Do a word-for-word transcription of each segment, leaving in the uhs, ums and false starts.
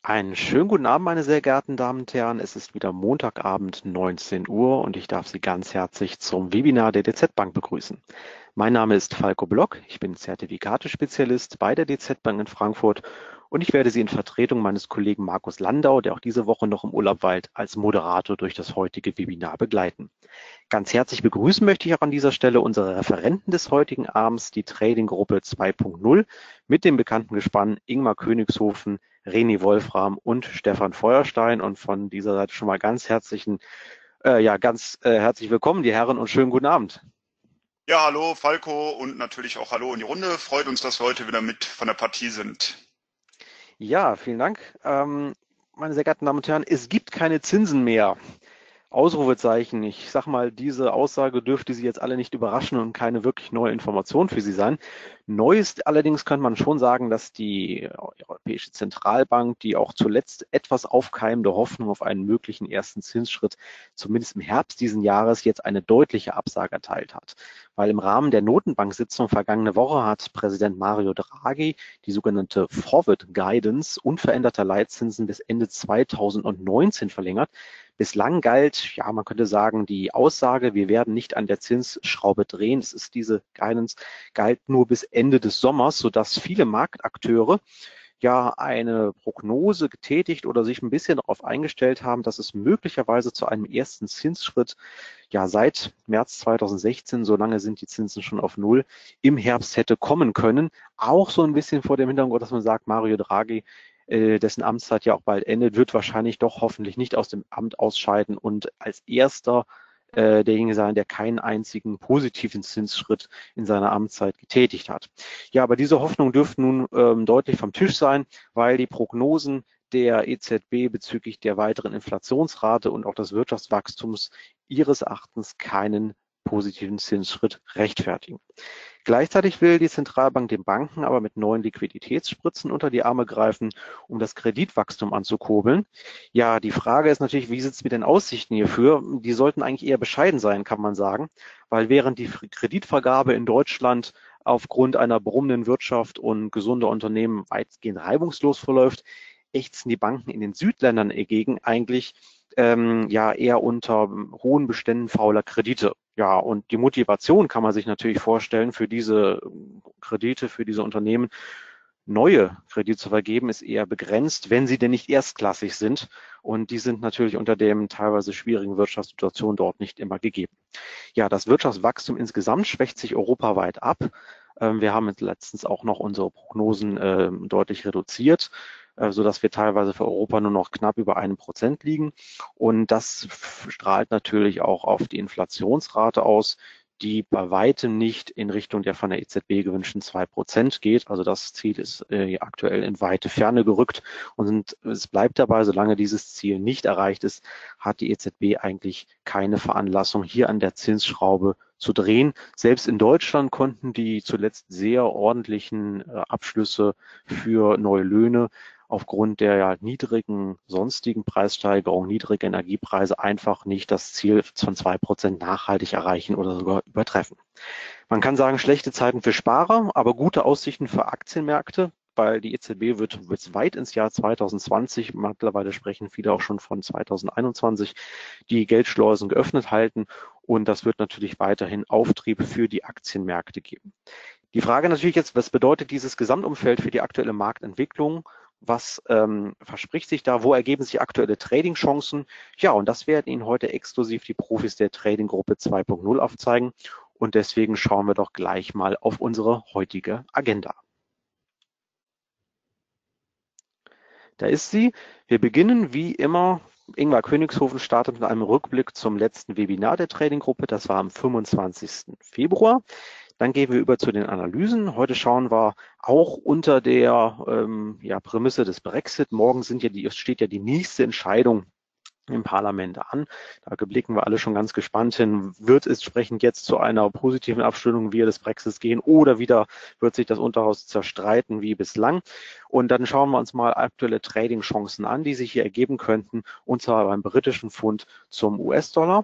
Einen schönen guten Abend, meine sehr geehrten Damen und Herren. Es ist wieder Montagabend, neunzehn Uhr und ich darf Sie ganz herzlich zum Webinar der D Z Bank begrüßen. Mein Name ist Falco Block, ich bin Zertifikatespezialist bei der D Z Bank in Frankfurt und ich werde Sie in Vertretung meines Kollegen Markus Landau, der auch diese Woche noch im Urlaub weilt, als Moderator durch das heutige Webinar begleiten. Ganz herzlich begrüßen möchte ich auch an dieser Stelle unsere Referenten des heutigen Abends, die Trading-Gruppe zwei Punkt null mit dem bekannten Gespann Ingmar Königshofen, René Wolfram und Stefan Feuerstein. Und von dieser Seite schon mal ganz herzlichen, äh, ja, ganz äh, herzlich willkommen, die Herren, und schönen guten Abend. Ja, hallo Falco und natürlich auch hallo in die Runde. Freut uns, dass wir heute wieder mit von der Partie sind. Ja, vielen Dank. Ähm, meine sehr geehrten Damen und Herren, es gibt keine Zinsen mehr. Ausrufezeichen. Ich sag mal, diese Aussage dürfte Sie jetzt alle nicht überraschen und keine wirklich neue Information für Sie sein. Neu ist allerdings, kann man schon sagen, dass die Europäische Zentralbank, die auch zuletzt etwas aufkeimende Hoffnung auf einen möglichen ersten Zinsschritt, zumindest im Herbst diesen Jahres, jetzt eine deutliche Absage erteilt hat. Weil im Rahmen der Notenbank-Sitzung vergangene Woche hat Präsident Mario Draghi die sogenannte Forward Guidance unveränderter Leitzinsen bis Ende zweitausendneunzehn verlängert. Bislang galt, ja, man könnte sagen, die Aussage, wir werden nicht an der Zinsschraube drehen, das ist diese Guidance, galt nur bis Ende des Sommers, sodass viele Marktakteure ja eine Prognose getätigt oder sich ein bisschen darauf eingestellt haben, dass es möglicherweise zu einem ersten Zinsschritt ja seit März zweitausendsechzehn, so lange sind die Zinsen schon auf Null, im Herbst hätte kommen können. Auch so ein bisschen vor dem Hintergrund, dass man sagt, Mario Draghi, äh, dessen Amtszeit ja auch bald endet, wird wahrscheinlich doch hoffentlich nicht aus dem Amt ausscheiden und als erster äh, derjenige sein, der keinen einzigen positiven Zinsschritt in seiner Amtszeit getätigt hat. Ja, aber diese Hoffnung dürfte nun ähm, deutlich vom Tisch sein, weil die Prognosen der E Z B bezüglich der weiteren Inflationsrate und auch des Wirtschaftswachstums ihres Erachtens keinen positiven Zinsschritt rechtfertigen. Gleichzeitig will die Zentralbank den Banken aber mit neuen Liquiditätsspritzen unter die Arme greifen, um das Kreditwachstum anzukurbeln. Ja, die Frage ist natürlich, wie sieht es mit den Aussichten hierfür? Die sollten eigentlich eher bescheiden sein, kann man sagen, weil während die Kreditvergabe in Deutschland aufgrund einer brummenden Wirtschaft und gesunder Unternehmen weitgehend reibungslos verläuft, ächzen die Banken in den Südländern dagegen eigentlich ähm, ja eher unter hohen Beständen fauler Kredite. Ja, und die Motivation kann man sich natürlich vorstellen, für diese Kredite, für diese Unternehmen neue Kredite zu vergeben, ist eher begrenzt, wenn sie denn nicht erstklassig sind. Und die sind natürlich unter dem teilweise schwierigen Wirtschaftssituation dort nicht immer gegeben. Ja, das Wirtschaftswachstum insgesamt schwächt sich europaweit ab. Ähm, wir haben jetzt letztens auch noch unsere Prognosen äh, deutlich reduziert, äh, sodass wir teilweise für Europa nur noch knapp über einem Prozent liegen. Und das strahlt natürlich auch auf die Inflationsrate aus, die bei weitem nicht in Richtung der von der E Z B gewünschten zwei Prozent geht. Also das Ziel ist äh, aktuell in weite Ferne gerückt und es bleibt dabei, solange dieses Ziel nicht erreicht ist, hat die E Z B eigentlich keine Veranlassung, hier an der Zinsschraube zu drehen. Selbst in Deutschland konnten die zuletzt sehr ordentlichen äh, Abschlüsse für neue Löhne aufgrund der ja, niedrigen sonstigen Preissteigerungen, niedrige Energiepreise einfach nicht das Ziel von zwei Prozent nachhaltig erreichen oder sogar übertreffen. Man kann sagen, schlechte Zeiten für Sparer, aber gute Aussichten für Aktienmärkte, weil die E Z B wird jetzt weit ins Jahr zweitausendzwanzig, mittlerweile sprechen viele auch schon von zweitausendeinundzwanzig, die Geldschleusen geöffnet halten und das wird natürlich weiterhin Auftrieb für die Aktienmärkte geben. Die Frage natürlich jetzt, was bedeutet dieses Gesamtumfeld für die aktuelle Marktentwicklung? Was ähm, verspricht sich da? Wo ergeben sich aktuelle Trading-Chancen? Ja, und das werden Ihnen heute exklusiv die Profis der Trading-Gruppe zwei Punkt null aufzeigen. Und deswegen schauen wir doch gleich mal auf unsere heutige Agenda. Da ist sie. Wir beginnen wie immer. Ingmar Königshofen startet mit einem Rückblick zum letzten Webinar der Trading-Gruppe. Das war am fünfundzwanzigsten Februar. Dann gehen wir über zu den Analysen. Heute schauen wir auch unter der ähm, ja, Prämisse des Brexit. Morgen sind ja die, steht ja die nächste Entscheidung im Parlament an. Da blicken wir alle schon ganz gespannt hin. Wird es entsprechend jetzt zu einer positiven Abstimmung via des Brexits gehen oder wieder wird sich das Unterhaus zerstreiten wie bislang? Und dann schauen wir uns mal aktuelle Trading-Chancen an, die sich hier ergeben könnten, und zwar beim britischen Pfund zum U S-Dollar.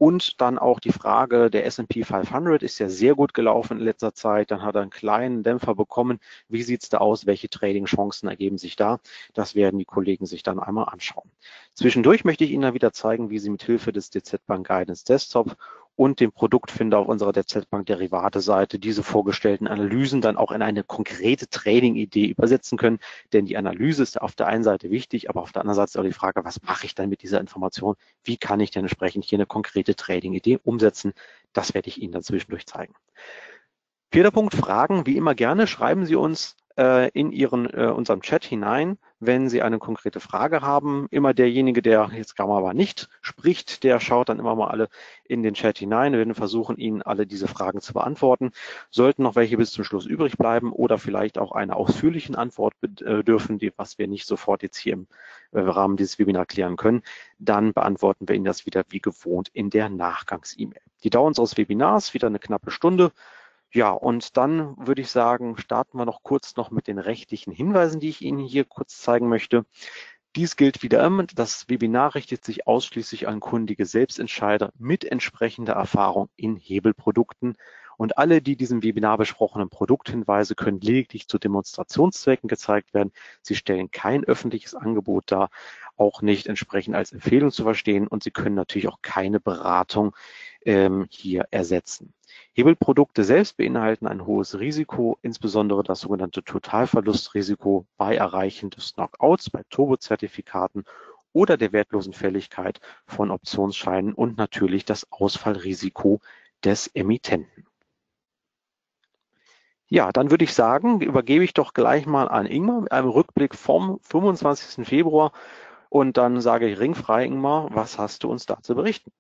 Und dann auch die Frage, der S and P fünfhundert ist ja sehr gut gelaufen in letzter Zeit. Dann hat er einen kleinen Dämpfer bekommen. Wie sieht es da aus? Welche Trading-Chancen ergeben sich da? Das werden die Kollegen sich dann einmal anschauen. Zwischendurch möchte ich Ihnen dann wieder zeigen, wie Sie mit Hilfe des D Z Bank Guidance Desktop und dem Produktfinder auf unserer D Z Bank Derivate-Seite diese vorgestellten Analysen dann auch in eine konkrete Trading-Idee übersetzen können. Denn die Analyse ist auf der einen Seite wichtig, aber auf der anderen Seite ist auch die Frage, was mache ich dann mit dieser Information? Wie kann ich denn entsprechend hier eine konkrete Trading-Idee umsetzen? Das werde ich Ihnen dann zwischendurch zeigen. Vierter Punkt, Fragen. Wie immer gerne schreiben Sie uns äh, in Ihren, äh, unserem Chat hinein, wenn Sie eine konkrete Frage haben. Immer derjenige, der jetzt gar mal aber nicht spricht, der schaut dann immer mal alle in den Chat hinein. Wir werden versuchen, Ihnen alle diese Fragen zu beantworten. Sollten noch welche bis zum Schluss übrig bleiben oder vielleicht auch eine ausführliche Antwort bedürfen, die, was wir nicht sofort jetzt hier im äh, Rahmen dieses Webinars klären können, dann beantworten wir Ihnen das wieder wie gewohnt in der Nachgangs-E-Mail. Die Dauer unseres Webinars, wieder eine knappe Stunde. Ja, und dann würde ich sagen, starten wir noch kurz noch mit den rechtlichen Hinweisen, die ich Ihnen hier kurz zeigen möchte. Dies gilt wieder immer, das Webinar richtet sich ausschließlich an kundige Selbstentscheider mit entsprechender Erfahrung in Hebelprodukten. Und alle, die diesem Webinar besprochenen Produkthinweise können lediglich zu Demonstrationszwecken gezeigt werden. Sie stellen kein öffentliches Angebot dar, auch nicht entsprechend als Empfehlung zu verstehen. Und Sie können natürlich auch keine Beratung ähm, hier ersetzen. Hebelprodukte selbst beinhalten ein hohes Risiko, insbesondere das sogenannte Totalverlustrisiko bei Erreichen des Knockouts, bei Turbozertifikaten oder der wertlosen Fälligkeit von Optionsscheinen und natürlich das Ausfallrisiko des Emittenten. Ja, dann würde ich sagen, übergebe ich doch gleich mal an Ingmar mit einem Rückblick vom fünfundzwanzigsten Februar und dann sage ich ringfrei, Ingmar, was hast du uns da zu berichten?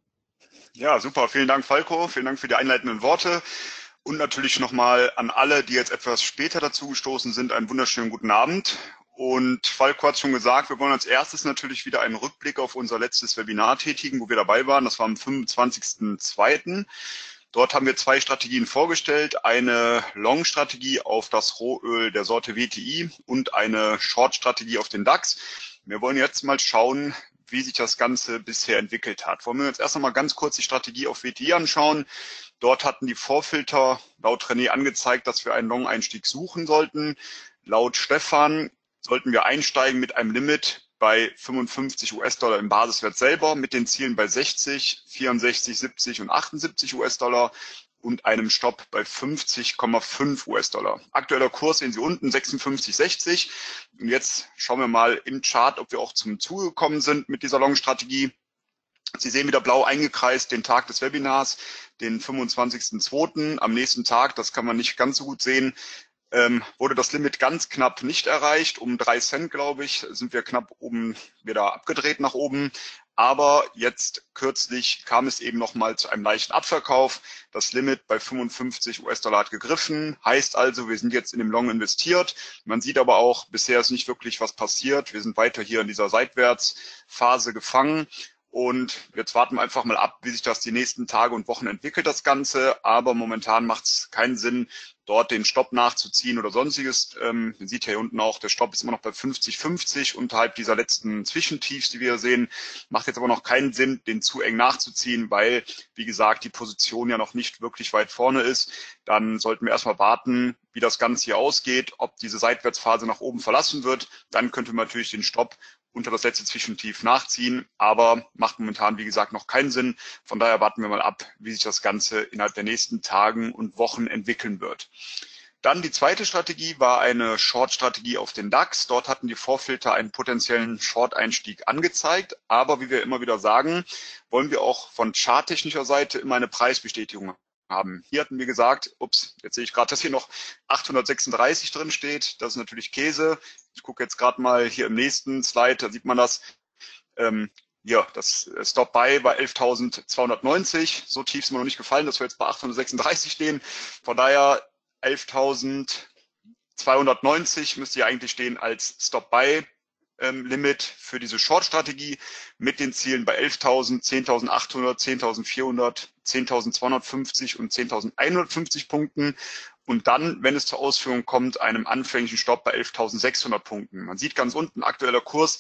Ja, super. Vielen Dank, Falco. Vielen Dank für die einleitenden Worte. Und natürlich nochmal an alle, die jetzt etwas später dazu gestoßen sind, einen wunderschönen guten Abend. Und Falco hat schon gesagt, wir wollen als erstes natürlich wieder einen Rückblick auf unser letztes Webinar tätigen, wo wir dabei waren. Das war am fünfundzwanzigsten zweiten Dort haben wir zwei Strategien vorgestellt, eine Long-Strategie auf das Rohöl der Sorte W T I und eine Short-Strategie auf den DAX. Wir wollen jetzt mal schauen, wie sich das Ganze bisher entwickelt hat. Wollen wir uns erst einmal ganz kurz die Strategie auf W T I anschauen. Dort hatten die Vorfilter laut René angezeigt, dass wir einen Long-Einstieg suchen sollten. Laut Stefan sollten wir einsteigen mit einem Limit bei fünfundfünfzig US-Dollar im Basiswert selber, mit den Zielen bei sechzig, vierundsechzig, siebzig und achtundsiebzig US-Dollar und einem Stopp bei fünfzig Komma fünf US-Dollar. Aktueller Kurs sehen Sie unten, sechsundfünfzig Komma sechzig. Und jetzt schauen wir mal im Chart, ob wir auch zum Zuge gekommen sind mit dieser Long-Strategie. Sie sehen wieder blau eingekreist den Tag des Webinars, den fünfundzwanzigsten zweiten Am nächsten Tag, das kann man nicht ganz so gut sehen, ähm, wurde das Limit ganz knapp nicht erreicht. Um drei Cent, glaube ich, sind wir knapp oben wieder abgedreht nach oben. Aber jetzt kürzlich kam es eben nochmal zu einem leichten Abverkauf. Das Limit bei fünfundfünfzig US-Dollar hat gegriffen. Heißt also, wir sind jetzt in dem Long investiert. Man sieht aber auch, bisher ist nicht wirklich was passiert. Wir sind weiter hier in dieser Seitwärtsphase gefangen. Und jetzt warten wir einfach mal ab, wie sich das die nächsten Tage und Wochen entwickelt, das Ganze. Aber momentan macht es keinen Sinn, dort den Stopp nachzuziehen oder sonstiges. Ähm, man sieht hier unten auch, der Stopp ist immer noch bei fünfzig fünfzig unterhalb dieser letzten Zwischentiefs, die wir sehen. Macht jetzt aber noch keinen Sinn, den zu eng nachzuziehen, weil, wie gesagt, die Position ja noch nicht wirklich weit vorne ist. Dann sollten wir erstmal warten, wie das Ganze hier ausgeht, ob diese Seitwärtsphase nach oben verlassen wird. Dann könnte man natürlich den Stopp unter das letzte Zwischentief nachziehen, aber macht momentan, wie gesagt, noch keinen Sinn. Von daher warten wir mal ab, wie sich das Ganze innerhalb der nächsten Tagen und Wochen entwickeln wird. Dann die zweite Strategie war eine Short-Strategie auf den DAX. Dort hatten die Vorfilter einen potenziellen Short-Einstieg angezeigt. Aber wie wir immer wieder sagen, wollen wir auch von charttechnischer Seite immer eine Preisbestätigung haben. Hier hatten wir gesagt, ups, jetzt sehe ich gerade, dass hier noch achthundertsechsunddreißig drin steht. Das ist natürlich Käse. Ich gucke jetzt gerade mal hier im nächsten Slide, da sieht man das. Ähm, ja, das Stop-Buy bei elftausendzweihundertneunzig. So tief sind wir noch nicht gefallen, dass wir jetzt bei achthundertsechsunddreißig stehen. Von daher elftausendzweihundertneunzig müsste hier eigentlich stehen als Stop-Buy. Ähm, Limit für diese Short-Strategie mit den Zielen bei elftausend, zehntausendachthundert, zehntausendvierhundert, zehntausendzweihundertfünfzig und zehntausendeinhundertfünfzig Punkten und dann, wenn es zur Ausführung kommt, einem anfänglichen Stopp bei elftausendsechshundert Punkten. Man sieht ganz unten aktueller Kurs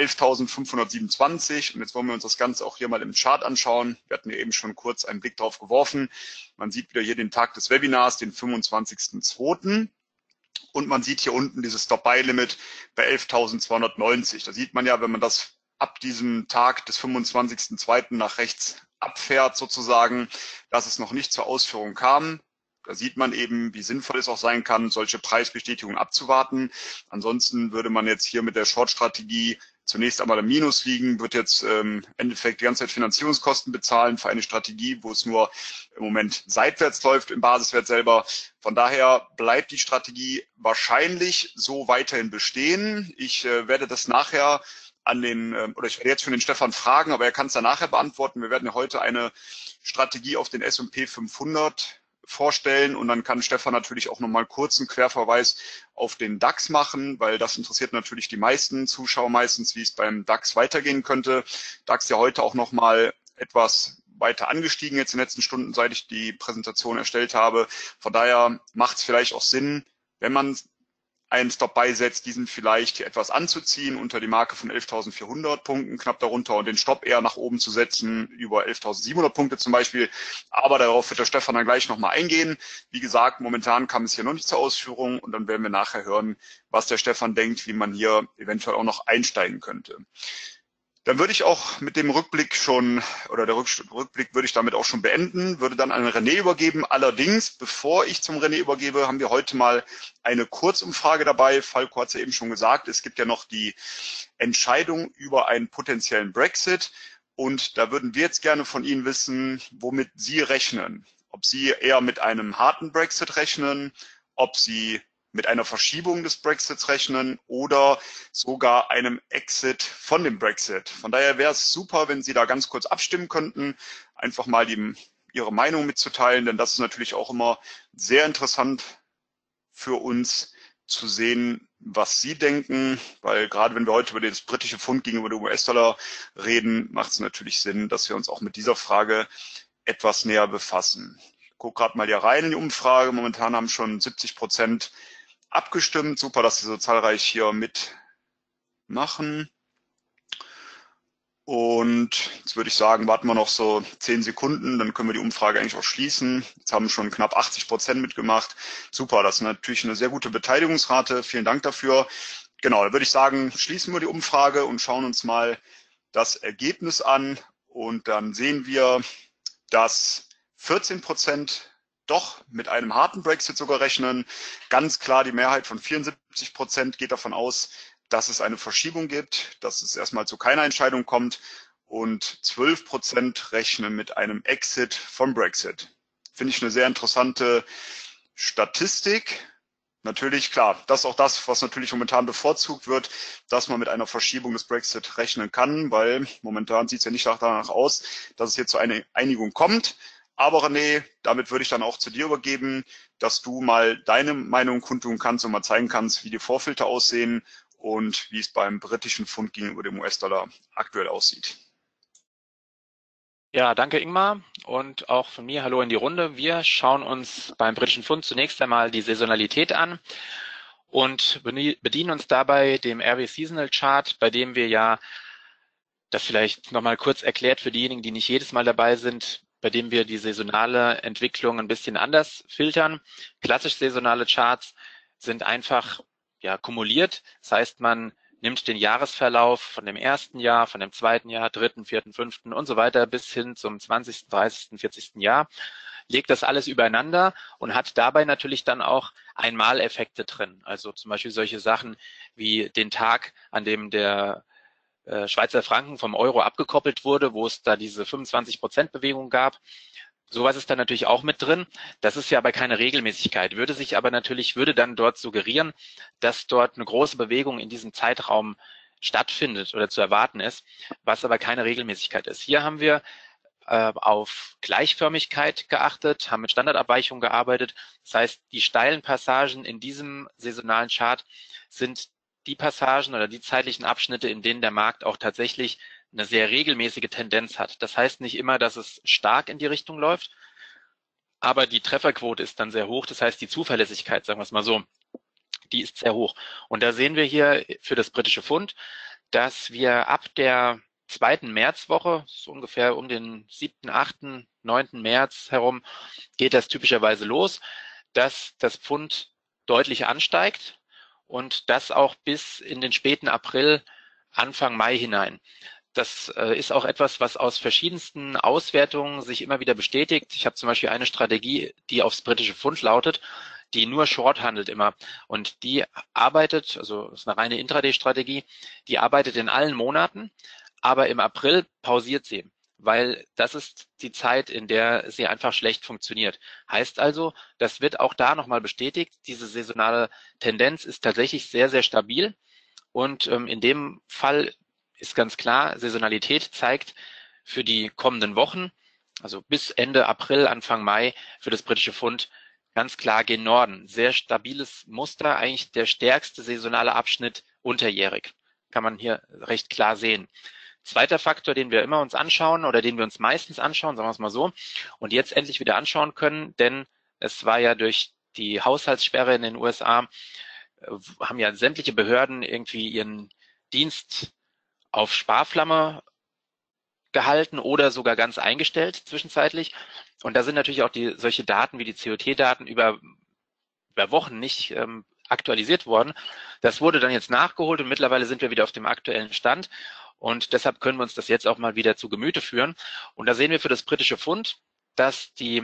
elftausendfünfhundertsiebenundzwanzig und jetzt wollen wir uns das Ganze auch hier mal im Chart anschauen. Wir hatten ja eben schon kurz einen Blick drauf geworfen. Man sieht wieder hier den Tag des Webinars, den fünfundzwanzigsten zweiten und man sieht hier unten dieses Stop-Buy-Limit bei elftausendzweihundertneunzig. Da sieht man ja, wenn man das ab diesem Tag des fünfundzwanzigsten zweiten nach rechts abfährt sozusagen, dass es noch nicht zur Ausführung kam. Da sieht man eben, wie sinnvoll es auch sein kann, solche Preisbestätigungen abzuwarten. Ansonsten würde man jetzt hier mit der Short-Strategie zunächst einmal im Minus liegen, wird jetzt ähm, im Endeffekt die ganze Zeit Finanzierungskosten bezahlen für eine Strategie, wo es nur im Moment seitwärts läuft im Basiswert selber. Von daher bleibt die Strategie wahrscheinlich so weiterhin bestehen. Ich äh, werde das nachher an den, oder ich werde jetzt schon den Stefan fragen, aber er kann es dann nachher beantworten. Wir werden ja heute eine Strategie auf den S und P fünfhundert vorstellen und dann kann Stefan natürlich auch nochmal kurz einen Querverweis auf den DAX machen, weil das interessiert natürlich die meisten Zuschauer meistens, wie es beim DAX weitergehen könnte. DAX ja heute auch nochmal etwas weiter angestiegen jetzt in den letzten Stunden, seit ich die Präsentation erstellt habe. Von daher macht es vielleicht auch Sinn, wenn man einen Stop-Buy setzt, diesen vielleicht hier etwas anzuziehen unter die Marke von elftausendvierhundert Punkten, knapp darunter und den Stopp eher nach oben zu setzen, über elftausendsiebenhundert Punkte zum Beispiel. Aber darauf wird der Stefan dann gleich nochmal eingehen. Wie gesagt, momentan kam es hier noch nicht zur Ausführung und dann werden wir nachher hören, was der Stefan denkt, wie man hier eventuell auch noch einsteigen könnte. Dann würde ich auch mit dem Rückblick schon, oder der Rückblick würde ich damit auch schon beenden, würde dann an René übergeben. Allerdings, bevor ich zum René übergebe, haben wir heute mal eine Kurzumfrage dabei. Falco hat es ja eben schon gesagt, es gibt ja noch die Entscheidung über einen potenziellen Brexit. Und da würden wir jetzt gerne von Ihnen wissen, womit Sie rechnen. Ob Sie eher mit einem harten Brexit rechnen, ob Sie mit einer Verschiebung des Brexits rechnen oder sogar einem Exit von dem Brexit. Von daher wäre es super, wenn Sie da ganz kurz abstimmen könnten, einfach mal die, Ihre Meinung mitzuteilen, denn das ist natürlich auch immer sehr interessant für uns zu sehen, was Sie denken, weil gerade wenn wir heute über das britische Pfund gegenüber dem U S-Dollar reden, macht es natürlich Sinn, dass wir uns auch mit dieser Frage etwas näher befassen. Ich gucke gerade mal hier rein in die Umfrage. Momentan haben schon siebzig Prozent abgestimmt. Super, dass Sie so zahlreich hier mitmachen. Und jetzt würde ich sagen, warten wir noch so zehn Sekunden, dann können wir die Umfrage eigentlich auch schließen. Jetzt haben schon knapp achtzig Prozent mitgemacht. Super, das ist natürlich eine sehr gute Beteiligungsrate. Vielen Dank dafür. Genau, dann würde ich sagen, schließen wir die Umfrage und schauen uns mal das Ergebnis an. Und dann sehen wir, dass vierzehn Prozent doch mit einem harten Brexit sogar rechnen. Ganz klar, die Mehrheit von vierundsiebzig Prozent geht davon aus, dass es eine Verschiebung gibt, dass es erstmal zu keiner Entscheidung kommt und zwölf Prozent rechnen mit einem Exit vom Brexit. Finde ich eine sehr interessante Statistik. Natürlich, klar, das ist auch das, was natürlich momentan bevorzugt wird, dass man mit einer Verschiebung des Brexit rechnen kann, weil momentan sieht es ja nicht danach aus, dass es hier zu einer Einigung kommt. Aber René, damit würde ich dann auch zu dir übergeben, dass du mal deine Meinung kundtun kannst und mal zeigen kannst, wie die Vorfilter aussehen und wie es beim britischen Pfund gegenüber dem U S-Dollar aktuell aussieht. Ja, danke Ingmar und auch von mir hallo in die Runde. Wir schauen uns beim britischen Pfund zunächst einmal die Saisonalität an und bedienen uns dabei dem R W Seasonal Chart, bei dem wir ja, das vielleicht nochmal kurz erklärt für diejenigen, die nicht jedes Mal dabei sind, bei dem wir die saisonale Entwicklung ein bisschen anders filtern. Klassisch saisonale Charts sind einfach ja kumuliert. Das heißt, man nimmt den Jahresverlauf von dem ersten Jahr, von dem zweiten Jahr, dritten, vierten, fünften und so weiter bis hin zum zwanzigsten, dreißigsten, vierzigsten Jahr, legt das alles übereinander und hat dabei natürlich dann auch Einmaleffekte drin. Also zum Beispiel solche Sachen wie den Tag, an dem der äh, Schweizer Franken vom Euro abgekoppelt wurde, wo es da diese fünfundzwanzig Prozent Bewegung gab. Sowas ist da natürlich auch mit drin. Das ist ja aber keine Regelmäßigkeit, würde sich aber natürlich, würde dann dort suggerieren, dass dort eine große Bewegung in diesem Zeitraum stattfindet oder zu erwarten ist, was aber keine Regelmäßigkeit ist. Hier haben wir äh, auf Gleichförmigkeit geachtet, haben mit Standardabweichung gearbeitet. Das heißt, die steilen Passagen in diesem saisonalen Chart sind die Passagen oder die zeitlichen Abschnitte, in denen der Markt auch tatsächlich eine sehr regelmäßige Tendenz hat. Das heißt nicht immer, dass es stark in die Richtung läuft, aber die Trefferquote ist dann sehr hoch. Das heißt, die Zuverlässigkeit, sagen wir es mal so, die ist sehr hoch. Und da sehen wir hier für das britische Pfund, dass wir ab der zweiten Märzwoche, so ungefähr um den siebten, achten, neunten März herum, geht das typischerweise los, dass das Pfund deutlich ansteigt und das auch bis in den späten April, Anfang Mai hinein. Das äh, ist auch etwas, was aus verschiedensten Auswertungen sich immer wieder bestätigt. Ich habe zum Beispiel eine Strategie, die aufs britische Pfund lautet, die nur Short handelt immer. Und die arbeitet, also das ist eine reine Intraday-Strategie, die arbeitet in allen Monaten, aber im April pausiert sie, weil das ist die Zeit, in der sie einfach schlecht funktioniert. Heißt also, das wird auch da nochmal bestätigt. Diese saisonale Tendenz ist tatsächlich sehr, sehr stabil. Und ähm, in dem Fall ist ganz klar, Saisonalität zeigt für die kommenden Wochen, also bis Ende April, Anfang Mai, für das britische Pfund ganz klar gen Norden. Sehr stabiles Muster, eigentlich der stärkste saisonale Abschnitt unterjährig. Kann man hier recht klar sehen. Zweiter Faktor, den wir immer uns anschauen oder den wir uns meistens anschauen, sagen wir es mal so, und jetzt endlich wieder anschauen können, denn es war ja durch die Haushaltssperre in den U S A, äh, haben ja sämtliche Behörden irgendwie ihren Dienst auf Sparflamme gehalten oder sogar ganz eingestellt zwischenzeitlich. Und da sind natürlich auch die solche Daten wie die C O T-Daten über, über Wochen nicht ähm, aktualisiert worden. Das wurde dann jetzt nachgeholt und mittlerweile sind wir wieder auf dem aktuellen Stand. Und deshalb können wir uns das jetzt auch mal wieder zu Gemüte führen. Und da sehen wir für das britische Pfund, dass die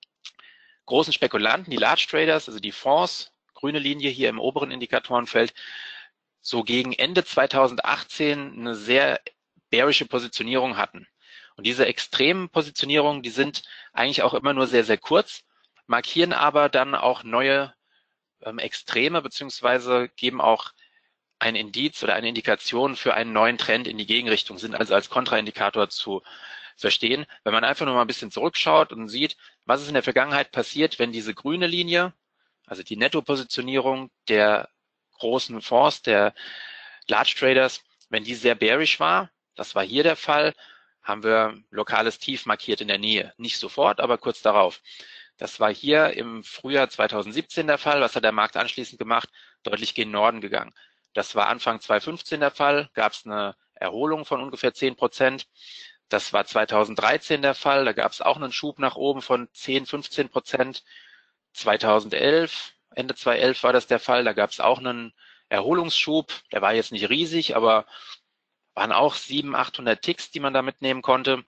großen Spekulanten, die Large Traders, also die Fonds, grüne Linie hier im oberen Indikatorenfeld, so gegen Ende zweitausendachtzehn eine sehr bearische Positionierung hatten. Und diese extremen Positionierungen, die sind eigentlich auch immer nur sehr, sehr kurz, markieren aber dann auch neue ähm, Extreme, beziehungsweise geben auch ein Indiz oder eine Indikation für einen neuen Trend in die Gegenrichtung, sind also als Kontraindikator zu verstehen. Wenn man einfach nur mal ein bisschen zurückschaut und sieht, was ist in der Vergangenheit passiert, wenn diese grüne Linie, also die Nettopositionierung der großen Fonds, der Large Traders, wenn die sehr bearish war, das war hier der Fall, haben wir lokales Tief markiert in der Nähe. Nicht sofort, aber kurz darauf. Das war hier im Frühjahr zweitausendsiebzehn der Fall. Was hat der Markt anschließend gemacht? Deutlich gen Norden gegangen. Das war Anfang zweitausendfünfzehn der Fall. Gab es eine Erholung von ungefähr zehn Prozent. Das war zweitausenddreizehn der Fall. Da gab es auch einen Schub nach oben von zehn, fünfzehn Prozent. zweitausendelf, Ende zweitausendelf war das der Fall. Da gab es auch einen Erholungsschub. Der war jetzt nicht riesig, aber waren auch siebenhundert, achthundert Ticks, die man da mitnehmen konnte.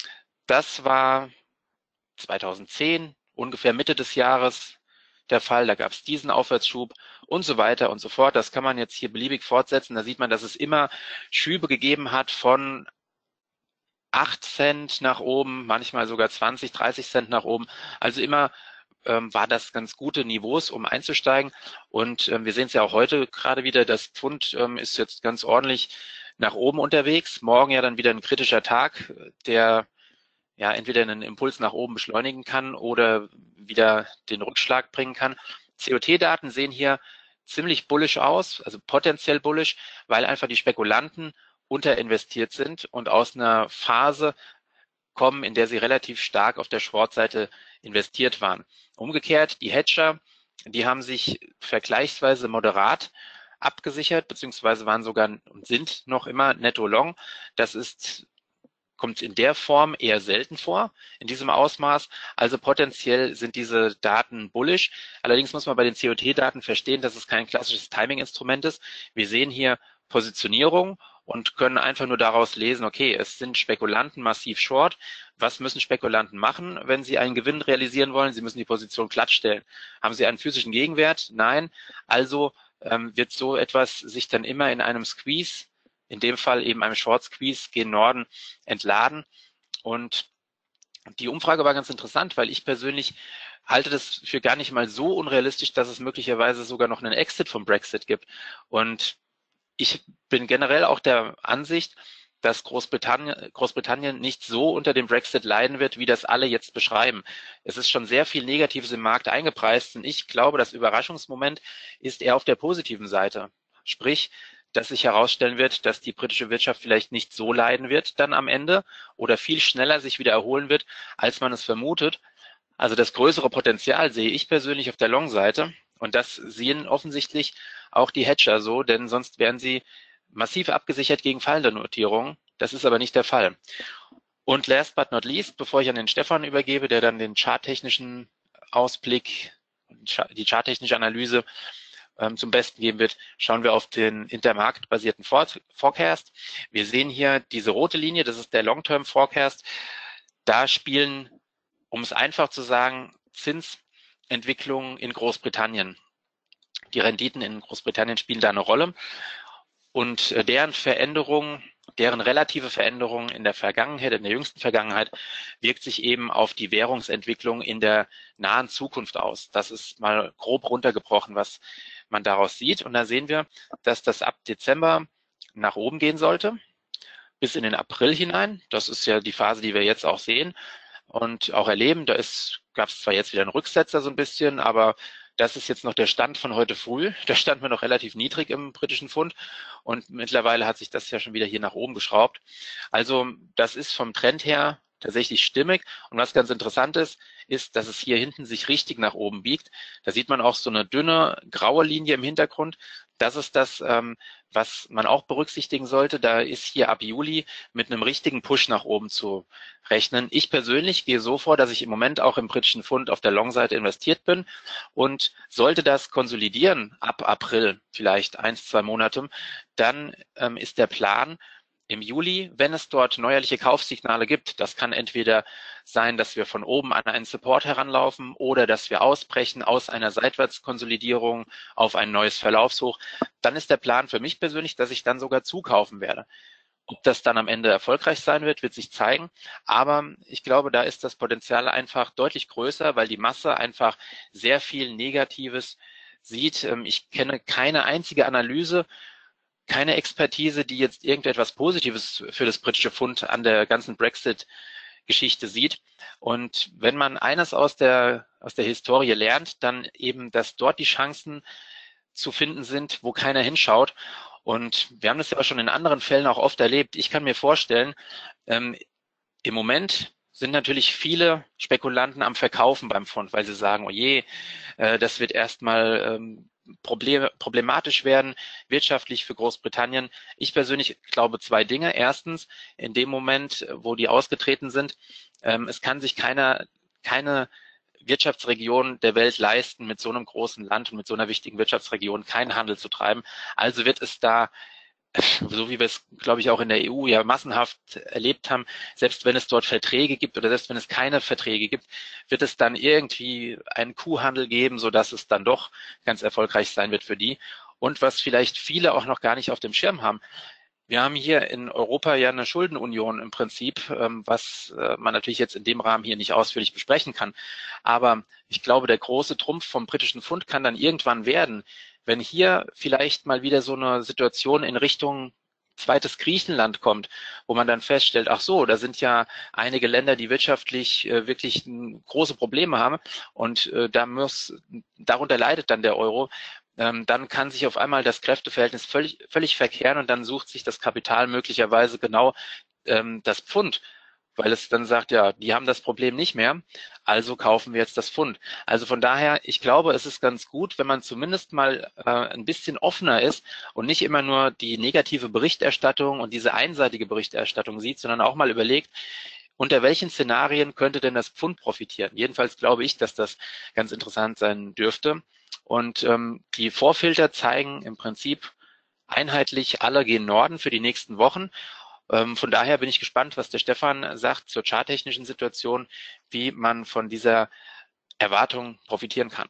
Das war zweitausendzehn, ungefähr Mitte des Jahres der Fall. Da gab es diesen Aufwärtsschub und so weiter und so fort. Das kann man jetzt hier beliebig fortsetzen. Da sieht man, dass es immer Schübe gegeben hat von acht Cent nach oben, manchmal sogar zwanzig, dreißig Cent nach oben. Also immer ähm, war das ganz gute Niveaus, um einzusteigen. Und ähm, wir sehen es ja auch heute gerade wieder, das Pfund ähm, ist jetzt ganz ordentlich nach oben unterwegs. Morgen ja dann wieder ein kritischer Tag, der ja entweder einen Impuls nach oben beschleunigen kann oder wieder den Rückschlag bringen kann. C O T-Daten sehen hier ziemlich bullish aus, also potenziell bullish, weil einfach die Spekulanten unterinvestiert sind und aus einer Phase kommen, in der sie relativ stark auf der Short-Seite investiert waren. Umgekehrt, die Hedger, die haben sich vergleichsweise moderat abgesichert, beziehungsweise waren sogar und sind noch immer netto long. Das ist, kommt in der Form eher selten vor, in diesem Ausmaß. Also potenziell sind diese Daten bullish. Allerdings muss man bei den C O T-Daten verstehen, dass es kein klassisches Timing-Instrument ist. Wir sehen hier Positionierung und können einfach nur daraus lesen, okay, es sind Spekulanten massiv short. Was müssen Spekulanten machen, wenn sie einen Gewinn realisieren wollen? Sie müssen die Position glattstellen. Haben sie einen physischen Gegenwert? Nein. Also ähm, wird so etwas sich dann immer in einem Squeeze, in dem Fall eben einem Short Squeeze gen Norden, entladen. Und die Umfrage war ganz interessant, weil ich persönlich halte das für gar nicht mal so unrealistisch, dass es möglicherweise sogar noch einen Exit vom Brexit gibt. Und ich bin generell auch der Ansicht, dass Großbritannien, Großbritannien nicht so unter dem Brexit leiden wird, wie das alle jetzt beschreiben. Es ist schon sehr viel Negatives im Markt eingepreist und ich glaube, das Überraschungsmoment ist eher auf der positiven Seite. Sprich, dass sich herausstellen wird, dass die britische Wirtschaft vielleicht nicht so leiden wird dann am Ende oder viel schneller sich wieder erholen wird, als man es vermutet. Also das größere Potenzial sehe ich persönlich auf der Long-Seite und das sehen offensichtlich auch die Hedger so, denn sonst wären sie massiv abgesichert gegen fallende Notierungen. Das ist aber nicht der Fall. Und last but not least, bevor ich an den Stefan übergebe, der dann den charttechnischen Ausblick, die charttechnische Analyse ähm, zum Besten geben wird, schauen wir auf den intermarktbasierten Forecast. Wir sehen hier diese rote Linie, das ist der Long-Term Forecast. Da spielen, um es einfach zu sagen, Zinsentwicklungen in Großbritannien. Die Renditen in Großbritannien spielen da eine Rolle und deren Veränderung, deren relative Veränderung in der Vergangenheit, in der jüngsten Vergangenheit, wirkt sich eben auf die Währungsentwicklung in der nahen Zukunft aus. Das ist mal grob runtergebrochen, was man daraus sieht. Und da sehen wir, dass das ab Dezember nach oben gehen sollte, bis in den April hinein. Das ist ja die Phase, die wir jetzt auch sehen und auch erleben. Da gab es zwar jetzt wieder einen Rücksetzer so ein bisschen, aber das ist jetzt noch der Stand von heute früh. Da standen wir noch relativ niedrig im britischen Pfund und mittlerweile hat sich das ja schon wieder hier nach oben geschraubt. Also das ist vom Trend her tatsächlich stimmig. Und was ganz interessant ist, ist, dass es hier hinten sich richtig nach oben biegt. Da sieht man auch so eine dünne graue Linie im Hintergrund. Das ist das, ähm, was man auch berücksichtigen sollte. Da ist hier ab Juli mit einem richtigen Push nach oben zu rechnen. Ich persönlich gehe so vor, dass ich im Moment auch im britischen Pfund auf der Long-Seite investiert bin und sollte das konsolidieren ab April, vielleicht eins, zwei Monate, dann ähm, ist der Plan, im Juli, wenn es dort neuerliche Kaufsignale gibt, das kann entweder sein, dass wir von oben an einen Support heranlaufen oder dass wir ausbrechen aus einer Seitwärtskonsolidierung auf ein neues Verlaufshoch, dann ist der Plan für mich persönlich, dass ich dann sogar zukaufen werde. Ob das dann am Ende erfolgreich sein wird, wird sich zeigen. Aber ich glaube, da ist das Potenzial einfach deutlich größer, weil die Masse einfach sehr viel Negatives sieht. Ich kenne keine einzige Analyse, keine Expertise, die jetzt irgendetwas Positives für das britische Pfund an der ganzen Brexit-Geschichte sieht. Und wenn man eines aus der, aus der Historie lernt, dann eben, dass dort die Chancen zu finden sind, wo keiner hinschaut. Und wir haben das ja auch schon in anderen Fällen auch oft erlebt. Ich kann mir vorstellen, ähm, im Moment sind natürlich viele Spekulanten am Verkaufen beim Pfund, weil sie sagen, oh je, äh, das wird erstmal ähm, Problem, problematisch werden, wirtschaftlich für Großbritannien. Ich persönlich glaube zwei Dinge. Erstens, in dem Moment, wo die ausgetreten sind, ähm, es kann sich keiner, keine Wirtschaftsregion der Welt leisten, mit so einem großen Land und mit so einer wichtigen Wirtschaftsregion keinen Handel zu treiben. Also wird es da, so wie wir es, glaube ich, auch in der E U ja massenhaft erlebt haben, selbst wenn es dort Verträge gibt oder selbst wenn es keine Verträge gibt, wird es dann irgendwie einen Kuhhandel geben, sodass es dann doch ganz erfolgreich sein wird für die. Und was vielleicht viele auch noch gar nicht auf dem Schirm haben, wir haben hier in Europa ja eine Schuldenunion im Prinzip, was man natürlich jetzt in dem Rahmen hier nicht ausführlich besprechen kann. Aber ich glaube, der große Trumpf vom britischen Pfund kann dann irgendwann werden, wenn hier vielleicht mal wieder so eine Situation in Richtung zweites Griechenland kommt, wo man dann feststellt, ach so, da sind ja einige Länder, die wirtschaftlich äh, wirklich große Probleme haben und äh, da muss, darunter leidet dann der Euro, ähm, dann kann sich auf einmal das Kräfteverhältnis völlig, völlig verkehren und dann sucht sich das Kapital möglicherweise genau ähm, das Pfund, weil es dann sagt, ja, die haben das Problem nicht mehr, also kaufen wir jetzt das Pfund. Also von daher, ich glaube, es ist ganz gut, wenn man zumindest mal äh, ein bisschen offener ist und nicht immer nur die negative Berichterstattung und diese einseitige Berichterstattung sieht, sondern auch mal überlegt, unter welchen Szenarien könnte denn das Pfund profitieren? Jedenfalls glaube ich, dass das ganz interessant sein dürfte. Und ähm, die Vorfilter zeigen im Prinzip einheitlich, alle gehen Norden für die nächsten Wochen. Von daher bin ich gespannt, was der Stefan sagt zur charttechnischen Situation, wie man von dieser Erwartung profitieren kann.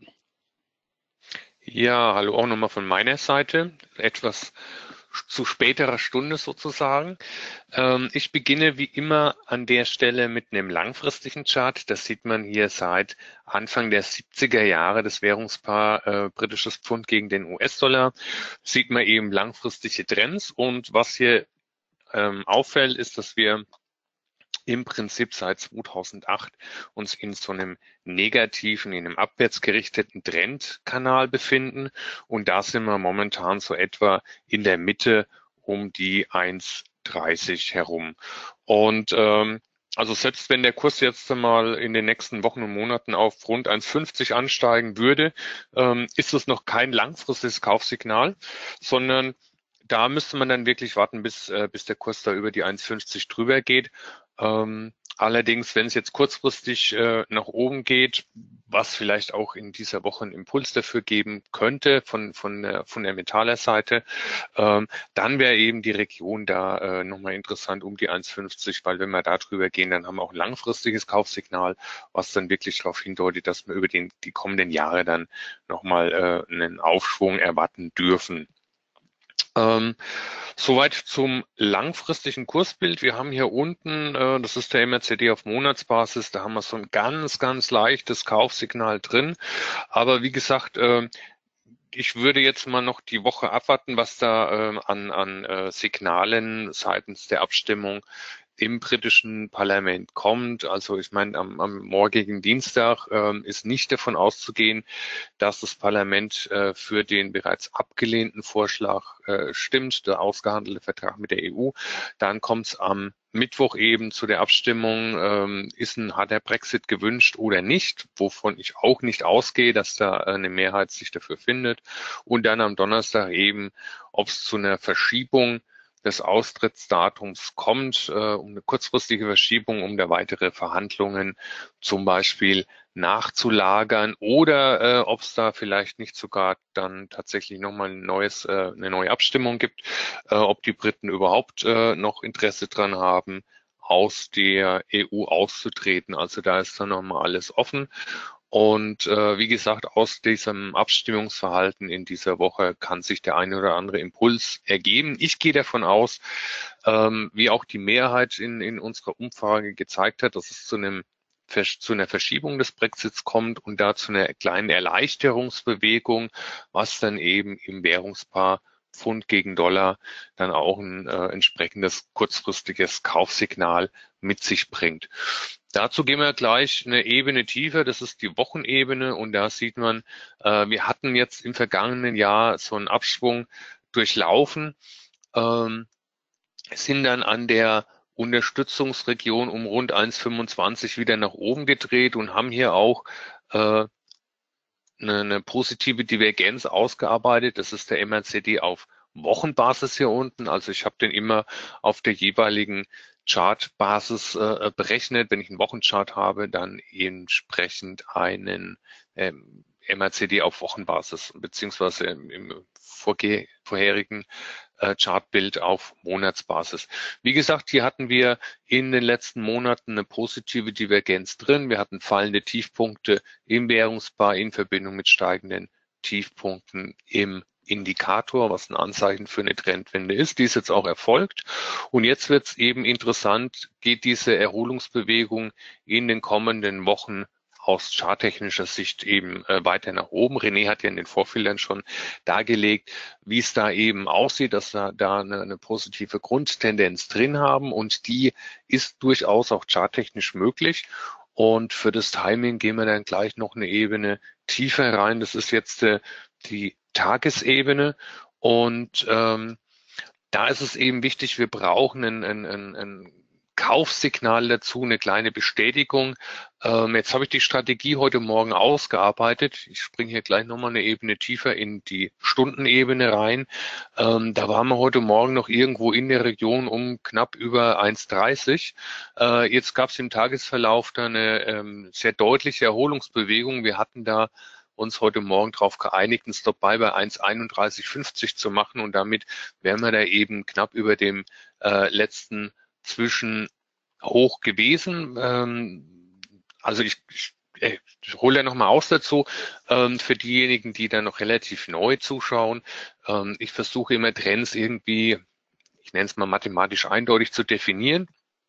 Ja, hallo auch nochmal von meiner Seite, etwas zu späterer Stunde sozusagen. Ähm, ich beginne wie immer an der Stelle mit einem langfristigen Chart. Das sieht man hier seit Anfang der siebziger Jahre, das Währungspaar äh, britisches Pfund gegen den U S-Dollar. Sieht man eben langfristige Trends und was hier ähm, auffällt, ist, dass wir im Prinzip seit zweitausendacht uns in so einem negativen, in einem abwärtsgerichteten Trendkanal befinden. Und da sind wir momentan so etwa in der Mitte um die eins Komma dreißig herum. Und ähm, Also selbst wenn der Kurs jetzt mal in den nächsten Wochen und Monaten auf rund eins Komma fünfzig ansteigen würde, ähm, ist es noch kein langfristiges Kaufsignal, sondern da müsste man dann wirklich warten, bis, äh, bis der Kurs da über die eins Komma fünfzig drüber geht. Ähm, allerdings, wenn es jetzt kurzfristig äh, nach oben geht, was vielleicht auch in dieser Woche einen Impuls dafür geben könnte von, von, der, von der Metallerseite, ähm, dann wäre eben die Region da äh, nochmal interessant um die eins Komma fünfzig, weil wenn wir da drüber gehen, dann haben wir auch ein langfristiges Kaufsignal, was dann wirklich darauf hindeutet, dass wir über den, die kommenden Jahre dann nochmal äh, einen Aufschwung erwarten dürfen. Ähm, soweit zum langfristigen Kursbild. Wir haben hier unten, äh, das ist der M A C D auf Monatsbasis, da haben wir so ein ganz, ganz leichtes Kaufsignal drin. Aber wie gesagt, äh, ich würde jetzt mal noch die Woche abwarten, was da äh, an, an äh, Signalen seitens der Abstimmung im britischen Parlament kommt. Also ich meine, am, am morgigen Dienstag äh, ist nicht davon auszugehen, dass das Parlament äh, für den bereits abgelehnten Vorschlag äh, stimmt, der ausgehandelte Vertrag mit der E U. Dann kommt es am Mittwoch eben zu der Abstimmung, ähm, ist ein harter Brexit gewünscht oder nicht, wovon ich auch nicht ausgehe, dass da eine Mehrheit sich dafür findet. Und dann am Donnerstag eben, ob es zu einer Verschiebung des Austrittsdatums kommt, äh, um eine kurzfristige Verschiebung, um da weitere Verhandlungen zum Beispiel nachzulagern oder äh, ob es da vielleicht nicht sogar dann tatsächlich nochmal ein neues, äh, eine neue Abstimmung gibt, äh, ob die Briten überhaupt äh, noch Interesse dran haben, aus der E U auszutreten. Also da ist dann nochmal alles offen. Und äh, wie gesagt, aus diesem Abstimmungsverhalten in dieser Woche kann sich der eine oder andere Impuls ergeben. Ich gehe davon aus, ähm, wie auch die Mehrheit in, in unserer Umfrage gezeigt hat, dass es zu einem zu einer Verschiebung des Brexits kommt und da zu einer kleinen Erleichterungsbewegung, was dann eben im Währungspaar Pfund gegen Dollar dann auch ein äh, entsprechendes kurzfristiges Kaufsignal mit sich bringt. Dazu gehen wir gleich eine Ebene tiefer, das ist die Wochenebene und da sieht man, äh, wir hatten jetzt im vergangenen Jahr so einen Abschwung durchlaufen, ähm, sind dann an der Unterstützungsregion um rund eins Komma fünfundzwanzig wieder nach oben gedreht und haben hier auch äh, eine, eine positive Divergenz ausgearbeitet. Das ist der M A C D auf Wochenbasis hier unten. Also ich habe den immer auf der jeweiligen Chartbasis äh, berechnet. Wenn ich einen Wochenchart habe, dann entsprechend einen ähm, M A C D auf Wochenbasis, beziehungsweise im, im vorge vorherigen äh, Chartbild auf Monatsbasis. Wie gesagt, hier hatten wir in den letzten Monaten eine positive Divergenz drin. Wir hatten fallende Tiefpunkte im Währungspaar in Verbindung mit steigenden Tiefpunkten im Indikator, was ein Anzeichen für eine Trendwende ist. Die ist jetzt auch erfolgt. Und jetzt wird es eben interessant, geht diese Erholungsbewegung in den kommenden Wochen aus charttechnischer Sicht eben äh, weiter nach oben. René hat ja in den Vorfiltern schon dargelegt, wie es da eben aussieht, dass wir da eine, eine positive Grundtendenz drin haben und die ist durchaus auch charttechnisch möglich. Und für das Timing gehen wir dann gleich noch eine Ebene tiefer rein. Das ist jetzt äh, die Tagesebene und ähm, da ist es eben wichtig, wir brauchen ein, ein, ein, ein Kaufsignal dazu, eine kleine Bestätigung. Ähm, jetzt habe ich die Strategie heute Morgen ausgearbeitet. Ich springe hier gleich nochmal eine Ebene tiefer in die Stundenebene rein. Ähm, da waren wir heute Morgen noch irgendwo in der Region um knapp über eins Komma dreißig. Äh, jetzt gab es im Tagesverlauf da eine ähm, sehr deutliche Erholungsbewegung. Wir hatten da uns heute Morgen darauf geeinigt, einen Stop-Buy bei eins Komma einunddreißig fünfzig zu machen und damit wären wir da eben knapp über dem äh, letzten Zwischenhoch gewesen. Ähm, also ich, ich, ich hole ja nochmal aus dazu, ähm, für diejenigen, die da noch relativ neu zuschauen. Ähm, ich versuche immer Trends irgendwie, ich nenne es mal mathematisch eindeutig zu definieren.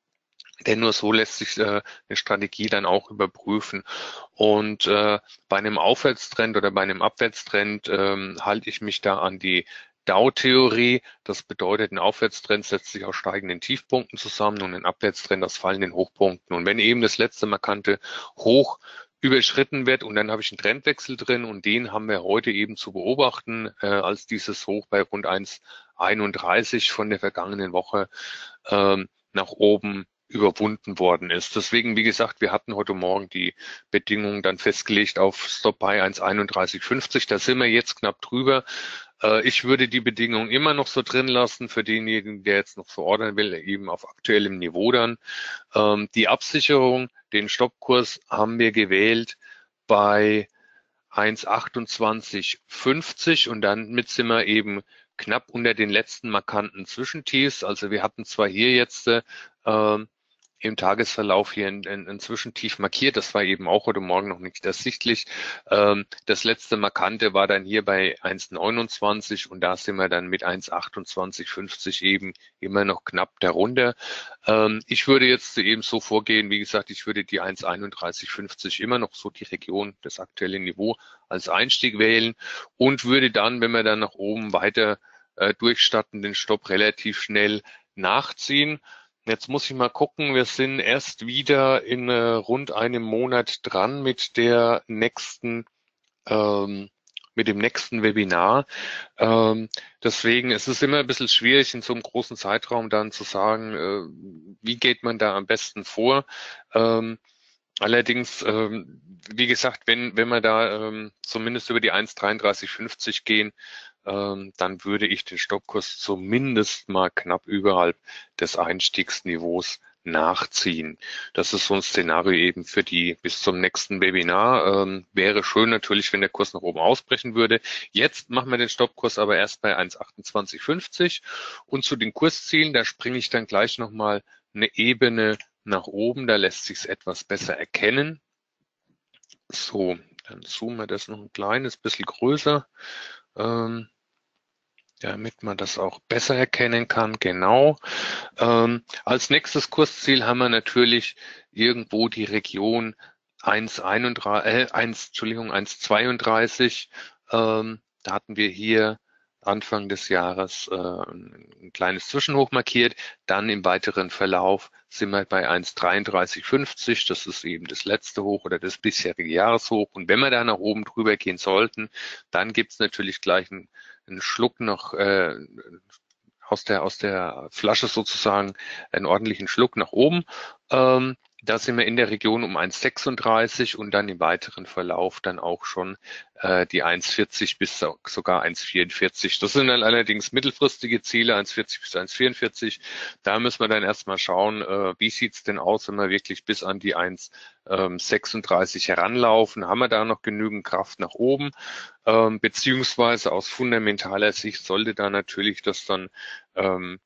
Denn nur so lässt sich äh, eine Strategie dann auch überprüfen. Und äh, bei einem Aufwärtstrend oder bei einem Abwärtstrend ähm, halte ich mich da an die Dow-Theorie. Das bedeutet, ein Aufwärtstrend setzt sich aus steigenden Tiefpunkten zusammen und ein Abwärtstrend aus fallenden Hochpunkten. Und wenn eben das letzte markante Hoch überschritten wird und dann habe ich einen Trendwechsel drin und den haben wir heute eben zu beobachten, äh, als dieses Hoch bei rund eins Komma einunddreißig von der vergangenen Woche ähm, nach oben überwunden worden ist. Deswegen, wie gesagt, wir hatten heute Morgen die Bedingungen dann festgelegt auf Stop bei eins einunddreißig fünfzig. Da sind wir jetzt knapp drüber. Äh, ich würde die Bedingungen immer noch so drin lassen für denjenigen, der jetzt noch so ordern will, eben auf aktuellem Niveau dann. Ähm, die Absicherung, den Stoppkurs haben wir gewählt bei eins achtundzwanzig fünfzig und damit sind wir eben knapp unter den letzten markanten Zwischentiefs. Also wir hatten zwar hier jetzt äh, im Tagesverlauf hier ein, ein, ein Zwischentief markiert, das war eben auch heute Morgen noch nicht ersichtlich. Ähm, das letzte markante war dann hier bei eins neunundzwanzig und da sind wir dann mit eins achtundzwanzig fünfzig eben immer noch knapp darunter. Ähm, ich würde jetzt eben so vorgehen, wie gesagt, ich würde die eins einunddreißig fünfzig immer noch so die Region, das aktuelle Niveau als Einstieg wählen und würde dann, wenn wir dann nach oben weiter äh, durchstatten, den Stopp relativ schnell nachziehen. Jetzt muss ich mal gucken, wir sind erst wieder in äh, rund einem Monat dran mit der nächsten, ähm, mit dem nächsten Webinar. Ähm, deswegen ist es immer ein bisschen schwierig, in so einem großen Zeitraum dann zu sagen, äh, wie geht man da am besten vor. Ähm, allerdings, ähm, wie gesagt, wenn, wenn wir da ähm, zumindest über die eins dreiunddreißig fünfzig gehen, ähm, dann würde ich den Stoppkurs zumindest mal knapp überhalb des Einstiegsniveaus nachziehen. Das ist so ein Szenario eben für die bis zum nächsten Webinar. Ähm, wäre schön natürlich, wenn der Kurs nach oben ausbrechen würde. Jetzt machen wir den Stoppkurs aber erst bei eins achtundzwanzig fünfzig und zu den Kurszielen, da springe ich dann gleich nochmal eine Ebene nach oben. Da lässt sich es etwas besser erkennen. So, dann zoomen wir das noch ein kleines bisschen größer. Ähm, damit man das auch besser erkennen kann, genau. Ähm, als nächstes Kursziel haben wir natürlich irgendwo die Region eins einunddreißig, äh, eins, Entschuldigung, eins zweiunddreißig. Ähm, da hatten wir hier Anfang des Jahres äh, ein kleines Zwischenhoch markiert. Dann im weiteren Verlauf sind wir bei eins dreiunddreißig fünfzig. Das ist eben das letzte Hoch oder das bisherige Jahreshoch. Und wenn wir da nach oben drüber gehen sollten, dann gibt es natürlich gleich einen, einen Schluck noch äh, aus der aus der Flasche sozusagen, einen ordentlichen Schluck nach oben. Ähm, da sind wir in der Region um eins sechsunddreißig und dann im weiteren Verlauf dann auch schon äh, die eins vierzig bis sogar eins vierundvierzig. Das sind dann allerdings mittelfristige Ziele, eins vierzig bis eins vierundvierzig. Da müssen wir dann erstmal schauen, äh, wie sieht's denn aus, wenn wir wirklich bis an die eins sechsunddreißig heranlaufen. Haben wir da noch genügend Kraft nach oben? Ähm, beziehungsweise aus fundamentaler Sicht sollte da natürlich das dann ähm,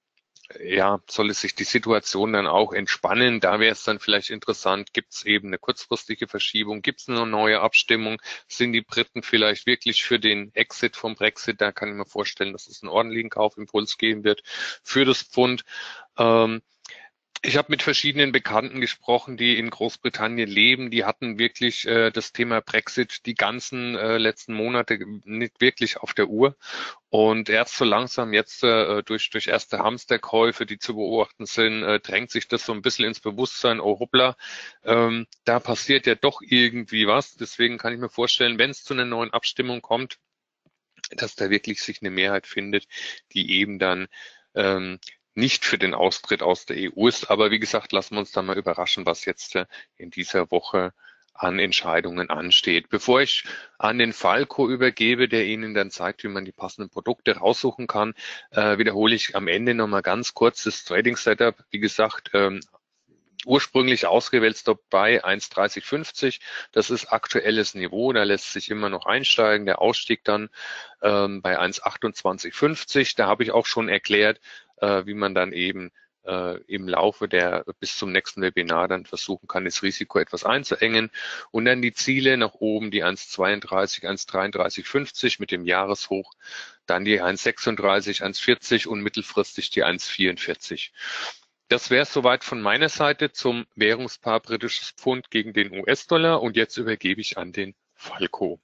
ja, soll es sich die Situation dann auch entspannen. Da wäre es dann vielleicht interessant, gibt es eben eine kurzfristige Verschiebung, gibt es eine neue Abstimmung, sind die Briten vielleicht wirklich für den Exit vom Brexit? Da kann ich mir vorstellen, dass es einen ordentlichen Kaufimpuls geben wird für das Pfund. Ähm, Ich habe mit verschiedenen Bekannten gesprochen, die in Großbritannien leben. Die hatten wirklich äh, das Thema Brexit die ganzen äh, letzten Monate nicht wirklich auf der Uhr. Und erst so langsam jetzt äh, durch, durch erste Hamsterkäufe, die zu beobachten sind, äh, drängt sich das so ein bisschen ins Bewusstsein, oh hoppla, ähm, da passiert ja doch irgendwie was. Deswegen kann ich mir vorstellen, wenn es zu einer neuen Abstimmung kommt, dass da wirklich sich eine Mehrheit findet, die eben dann ähm, nicht für den Austritt aus der E U ist. Aber wie gesagt, lassen wir uns da mal überraschen, was jetzt in dieser Woche an Entscheidungen ansteht. Bevor ich an den Falco übergebe, der Ihnen dann zeigt, wie man die passenden Produkte raussuchen kann, äh, wiederhole ich am Ende nochmal ganz kurz das Trading Setup. Wie gesagt, ähm, ursprünglich ausgewählt Stop bei eins dreißig fünfzig. Das ist aktuelles Niveau, da lässt sich immer noch einsteigen. Der Ausstieg dann ähm, bei eins achtundzwanzig fünfzig. Da habe ich auch schon erklärt, äh, wie man dann eben äh, im Laufe der bis zum nächsten Webinar dann versuchen kann, das Risiko etwas einzuengen. Und dann die Ziele nach oben, die eins zweiunddreißig, eins dreiunddreißig fünfzig mit dem Jahreshoch, dann die eins sechsunddreißig, eins vierzig und mittelfristig die eins vierundvierzig. Das wäre es soweit von meiner Seite zum Währungspaar britisches Pfund gegen den U S-Dollar und jetzt übergebe ich an den Falco.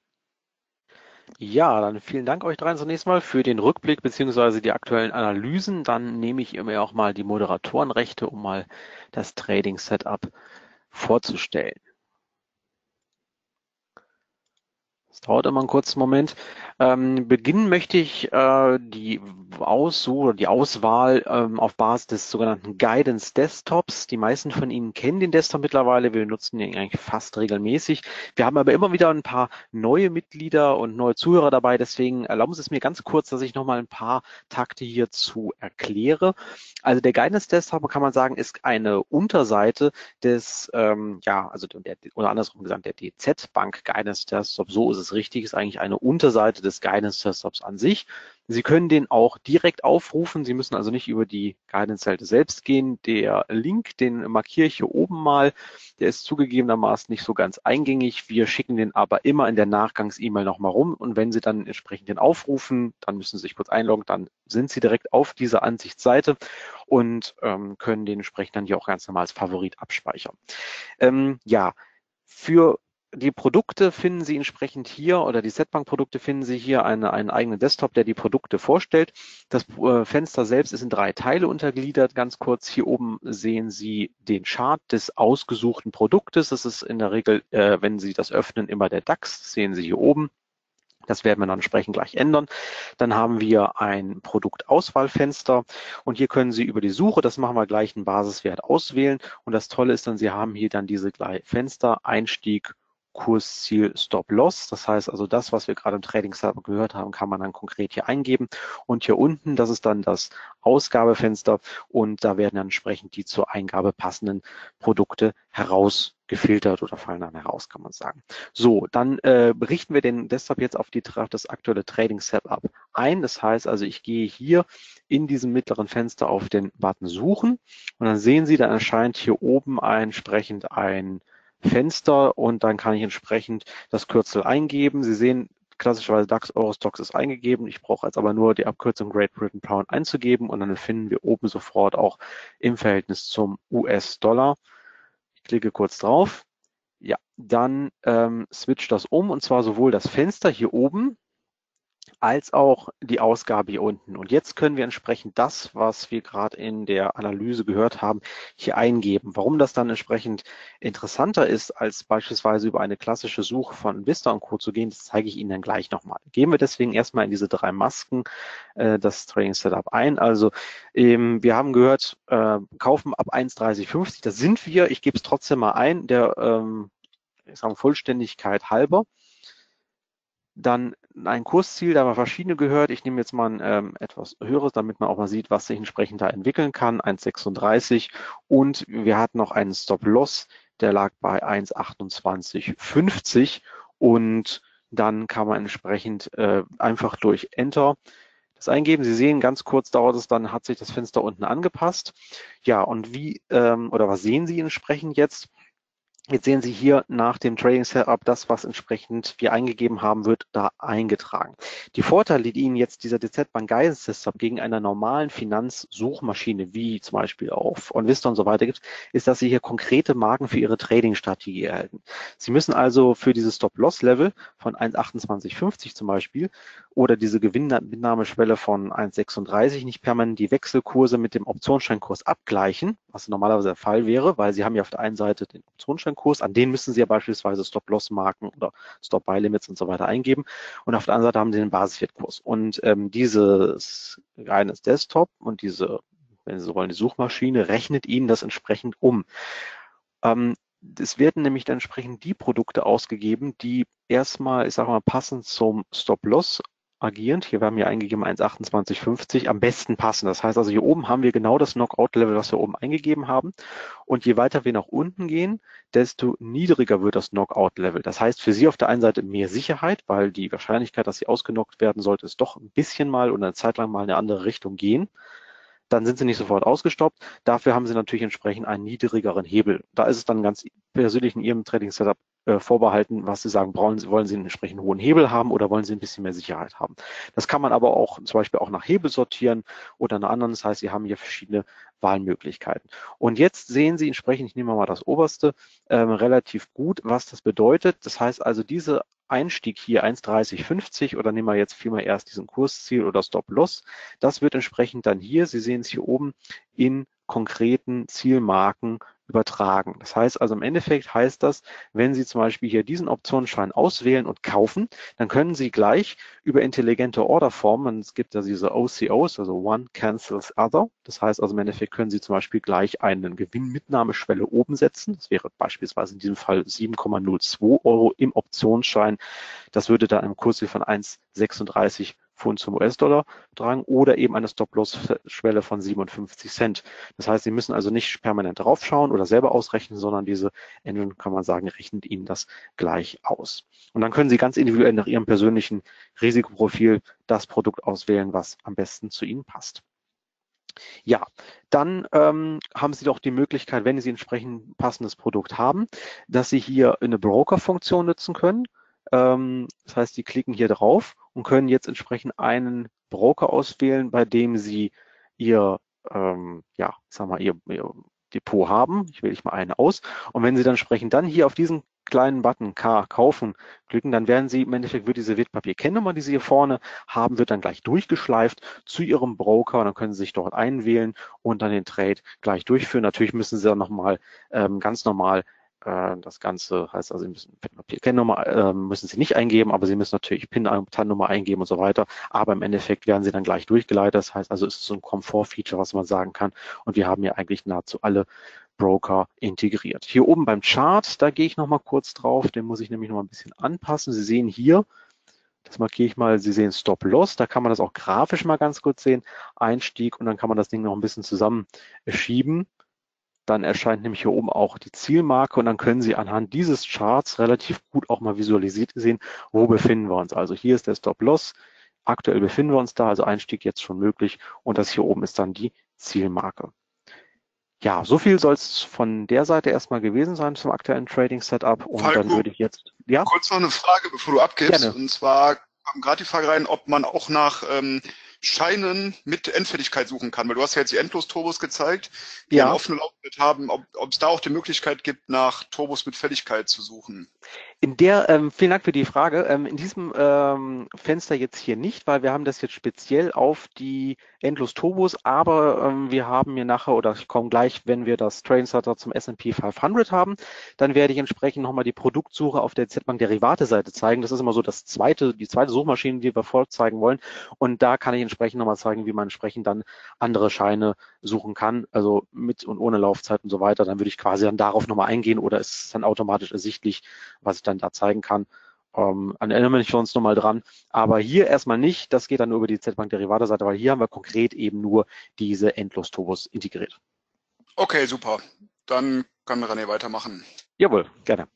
Ja, dann vielen Dank euch dreien zunächst mal für den Rückblick bzw. die aktuellen Analysen. Dann nehme ich mir auch mal die Moderatorenrechte, um mal das Trading-Setup vorzustellen. Das dauert immer einen kurzen Moment. Ähm, beginnen möchte ich äh, die Aussuche, die Auswahl ähm, auf Basis des sogenannten Guidance Desktops. Die meisten von Ihnen kennen den Desktop mittlerweile. Wir nutzen ihn eigentlich fast regelmäßig. Wir haben aber immer wieder ein paar neue Mitglieder und neue Zuhörer dabei. Deswegen erlauben Sie es mir ganz kurz, dass ich nochmal ein paar Takte hierzu erkläre. Also der Guidance Desktop, kann man sagen, ist eine Unterseite des, ähm, ja, also der, oder andersrum gesagt, der D Z-Bank Guidance Desktop. So ist es richtig, ist eigentlich eine Unterseite des Guidance Desktops an sich. Sie können den auch direkt aufrufen. Sie müssen also nicht über die Guidance-Seite selbst gehen. Der Link, den markiere ich hier oben mal. Der ist zugegebenermaßen nicht so ganz eingängig. Wir schicken den aber immer in der Nachgangs-E-Mail nochmal rum. Und wenn Sie dann entsprechend den aufrufen, dann müssen Sie sich kurz einloggen. Dann sind Sie direkt auf dieser Ansichtsseite und ähm, können den entsprechend dann hier auch ganz normal als Favorit abspeichern. Ähm, ja, für die Produkte finden Sie entsprechend hier oder die Z-Bank-Produkte finden Sie hier eine, einen eigenen Desktop, der die Produkte vorstellt. Das äh, Fenster selbst ist in drei Teile untergliedert. Ganz kurz, hier oben sehen Sie den Chart des ausgesuchten Produktes. Das ist in der Regel, äh, wenn Sie das öffnen, immer der DAX. Das sehen Sie hier oben. Das werden wir dann entsprechend gleich ändern. Dann haben wir ein Produktauswahlfenster und hier können Sie über die Suche, das machen wir gleich, einen Basiswert auswählen. Und das Tolle ist dann, Sie haben hier dann diese drei Fenster, Einstieg, Kursziel, Stop-Loss. Das heißt also, das, was wir gerade im Trading-Setup gehört haben, kann man dann konkret hier eingeben. Und hier unten, das ist dann das Ausgabefenster und da werden dann entsprechend die zur Eingabe passenden Produkte herausgefiltert oder fallen dann heraus, kann man sagen. So, dann äh, richten wir den Desktop jetzt auf, die, auf das aktuelle Trading-Setup ein. Das heißt also, ich gehe hier in diesem mittleren Fenster auf den Button Suchen und dann sehen Sie, da erscheint hier oben entsprechend ein Fenster und dann kann ich entsprechend das Kürzel eingeben. Sie sehen, klassischerweise DAX Eurostoxx ist eingegeben. Ich brauche jetzt aber nur die Abkürzung Great Britain Pound einzugeben und dann finden wir oben sofort auch im Verhältnis zum U S-Dollar. Ich klicke kurz drauf. Ja, dann ähm, switcht das um und zwar sowohl das Fenster hier oben als auch die Ausgabe hier unten. Und jetzt können wir entsprechend das, was wir gerade in der Analyse gehört haben, hier eingeben. Warum das dann entsprechend interessanter ist, als beispielsweise über eine klassische Suche von Vista und Co. zu gehen, das zeige ich Ihnen dann gleich nochmal. Gehen wir deswegen erstmal in diese drei Masken äh, das Trading Setup ein. Also ähm, wir haben gehört, äh, kaufen ab eins Komma dreißig fünfzig, das sind wir. Ich gebe es trotzdem mal ein, der ähm, ich sage, Vollständigkeit halber. Dann ein Kursziel, da haben wir verschiedene gehört. Ich nehme jetzt mal ein ähm, etwas höheres, damit man auch mal sieht, was sich entsprechend da entwickeln kann. eins Komma sechsunddreißig und wir hatten noch einen Stop-Loss, der lag bei eins Komma achtundzwanzig fünfzig und dann kann man entsprechend äh, einfach durch Enter das eingeben. Sie sehen, ganz kurz dauert es, dann hat sich das Fenster unten angepasst. Ja, und wie ähm, oder was sehen Sie entsprechend jetzt? Jetzt sehen Sie hier nach dem Trading Setup, das, was entsprechend wir eingegeben haben, wird da eingetragen. Die Vorteile, die Ihnen jetzt dieser D Z-Bank Guidance Desktop gegen einer normalen Finanzsuchmaschine, wie zum Beispiel auf OnVista und so weiter gibt, ist, dass Sie hier konkrete Marken für Ihre Trading-Strategie erhalten. Sie müssen also für dieses Stop-Loss-Level von eins Komma achtundzwanzig fünfzig zum Beispiel oder diese Gewinnnahmeschwelle von eins Komma sechsunddreißig nicht permanent die Wechselkurse mit dem Optionsscheinkurs abgleichen, was normalerweise der Fall wäre, weil Sie haben ja auf der einen Seite den Optionsscheinkurs, an den müssen Sie ja beispielsweise Stop-Loss-Marken oder Stop-Buy-Limits und so weiter eingeben. Und auf der anderen Seite haben Sie den Basiswertkurs. Und ähm, dieses reines Desktop und diese, wenn Sie so wollen, die Suchmaschine rechnet Ihnen das entsprechend um. Ähm, es werden nämlich dann entsprechend die Produkte ausgegeben, die erstmal, ich sage mal, passend zum Stop-Loss agierend. Hier haben wir eingegeben eins Komma achtundzwanzig fünfzig, am besten passen. Das heißt also, hier oben haben wir genau das Knockout-Level, was wir oben eingegeben haben. Und je weiter wir nach unten gehen, desto niedriger wird das Knockout-Level. Das heißt für Sie auf der einen Seite mehr Sicherheit, weil die Wahrscheinlichkeit, dass Sie ausgenockt werden sollte, ist doch ein bisschen mal oder eine Zeit lang mal in eine andere Richtung gehen. Dann sind Sie nicht sofort ausgestoppt. Dafür haben Sie natürlich entsprechend einen niedrigeren Hebel. Da ist es dann ganz persönlich in Ihrem Trading-Setup äh, vorbehalten, was Sie sagen, brauchen Sie, wollen Sie einen entsprechend hohen Hebel haben oder wollen Sie ein bisschen mehr Sicherheit haben. Das kann man aber auch zum Beispiel auch nach Hebel sortieren oder nach anderen. Das heißt, Sie haben hier verschiedene Wahlmöglichkeiten. Und jetzt sehen Sie entsprechend, ich nehme mal das oberste, ähm, relativ gut, was das bedeutet. Das heißt also, diese Einstieg hier eins Komma dreißig fünfzig oder nehmen wir jetzt vielmehr erst diesen Kursziel oder Stop-Loss. Das wird entsprechend dann hier, Sie sehen es hier oben, in konkreten Zielmarken übertragen. Das heißt also im Endeffekt heißt das, wenn Sie zum Beispiel hier diesen Optionsschein auswählen und kaufen, dann können Sie gleich über intelligente Orderformen, es gibt ja diese O C Os, also One Cancels Other, das heißt also im Endeffekt können Sie zum Beispiel gleich eine Gewinnmitnahmeschwelle oben setzen, das wäre beispielsweise in diesem Fall sieben Komma null zwei Euro im Optionsschein, das würde dann im Kurs von eins Komma sechsunddreißig Pfund zum U S-Dollar tragen oder eben eine Stop-Loss-Schwelle von siebenundfünfzig Cent. Das heißt, Sie müssen also nicht permanent draufschauen oder selber ausrechnen, sondern diese Engine, kann man sagen, rechnet Ihnen das gleich aus. Und dann können Sie ganz individuell nach Ihrem persönlichen Risikoprofil das Produkt auswählen, was am besten zu Ihnen passt. Ja, dann ähm, haben Sie doch die Möglichkeit, wenn Sie entsprechend ein passendes Produkt haben, dass Sie hier eine Broker-Funktion nutzen können. Ähm, das heißt, Sie klicken hier drauf und können jetzt entsprechend einen Broker auswählen, bei dem Sie Ihr, ähm, ja, sag mal, Ihr, Ihr Depot haben. Ich wähle ich mal einen aus. Und wenn Sie dann entsprechend dann hier auf diesen kleinen Button K kaufen klicken, dann werden Sie, im Endeffekt wird diese Wertpapierkennnummer, die Sie hier vorne haben, wird dann gleich durchgeschleift zu Ihrem Broker und dann können Sie sich dort einwählen und dann den Trade gleich durchführen. Natürlich müssen Sie dann nochmal ähm, ganz normal äh, das Ganze, heißt also, Sie müssen Wertpapierkennnummer äh, müssen Sie nicht eingeben, aber Sie müssen natürlich PIN, PAN-Nummer eingeben und so weiter. Aber im Endeffekt werden Sie dann gleich durchgeleitet. Das heißt also, es ist so ein Komfort-Feature, was man sagen kann. Und wir haben hier eigentlich nahezu alle Broker integriert. Hier oben beim Chart, da gehe ich noch mal kurz drauf, den muss ich nämlich noch mal ein bisschen anpassen. Sie sehen hier, das markiere ich mal, Sie sehen Stop-Loss, da kann man das auch grafisch mal ganz kurz sehen, Einstieg und dann kann man das Ding noch ein bisschen zusammenschieben. Dann erscheint nämlich hier oben auch die Zielmarke und dann können Sie anhand dieses Charts relativ gut auch mal visualisiert sehen, wo befinden wir uns. Also hier ist der Stop-Loss, aktuell befinden wir uns da, also Einstieg jetzt schon möglich und das hier oben ist dann die Zielmarke. Ja, so viel soll es von der Seite erstmal gewesen sein zum aktuellen Trading-Setup. Und Falco, dann würde ich jetzt, ja, kurz noch eine Frage, bevor du abgibst. gerne. Und zwar kam gerade die Frage rein, ob man auch nach ähm, Scheinen mit Endfälligkeit suchen kann. Weil du hast ja jetzt die Endlos-Turbos gezeigt, die eine Ja, offene Laufzeit haben, ob ob es da auch die Möglichkeit gibt, nach Turbos mit Fälligkeit zu suchen. in der, ähm, vielen Dank für die Frage. Ähm, in diesem ähm, Fenster jetzt hier nicht, weil wir haben das jetzt speziell auf die Endlos-Turbos, aber ähm, wir haben hier nachher, oder ich komme gleich, wenn wir das Trading Setup zum S und P fünfhundert haben, dann werde ich entsprechend nochmal die Produktsuche auf der Z-Bank-Derivate-Seite zeigen. Das ist immer so das zweite, die zweite Suchmaschine, die wir vorzeigen wollen. Und da kann ich entsprechend nochmal zeigen, wie man entsprechend dann andere Scheine suchen kann, also mit und ohne Laufzeit und so weiter. Dann würde ich quasi dann darauf nochmal eingehen oder ist es dann automatisch ersichtlich, was ich dann da zeigen kann. Ähm, dann erinnern wir uns uns nochmal dran. Aber hier erstmal nicht, das geht dann nur über die Z-Bank-Derivate-Seite, weil hier haben wir konkret eben nur diese Endlos-Turbos integriert. Okay, super. Dann kann René weitermachen. Jawohl, gerne.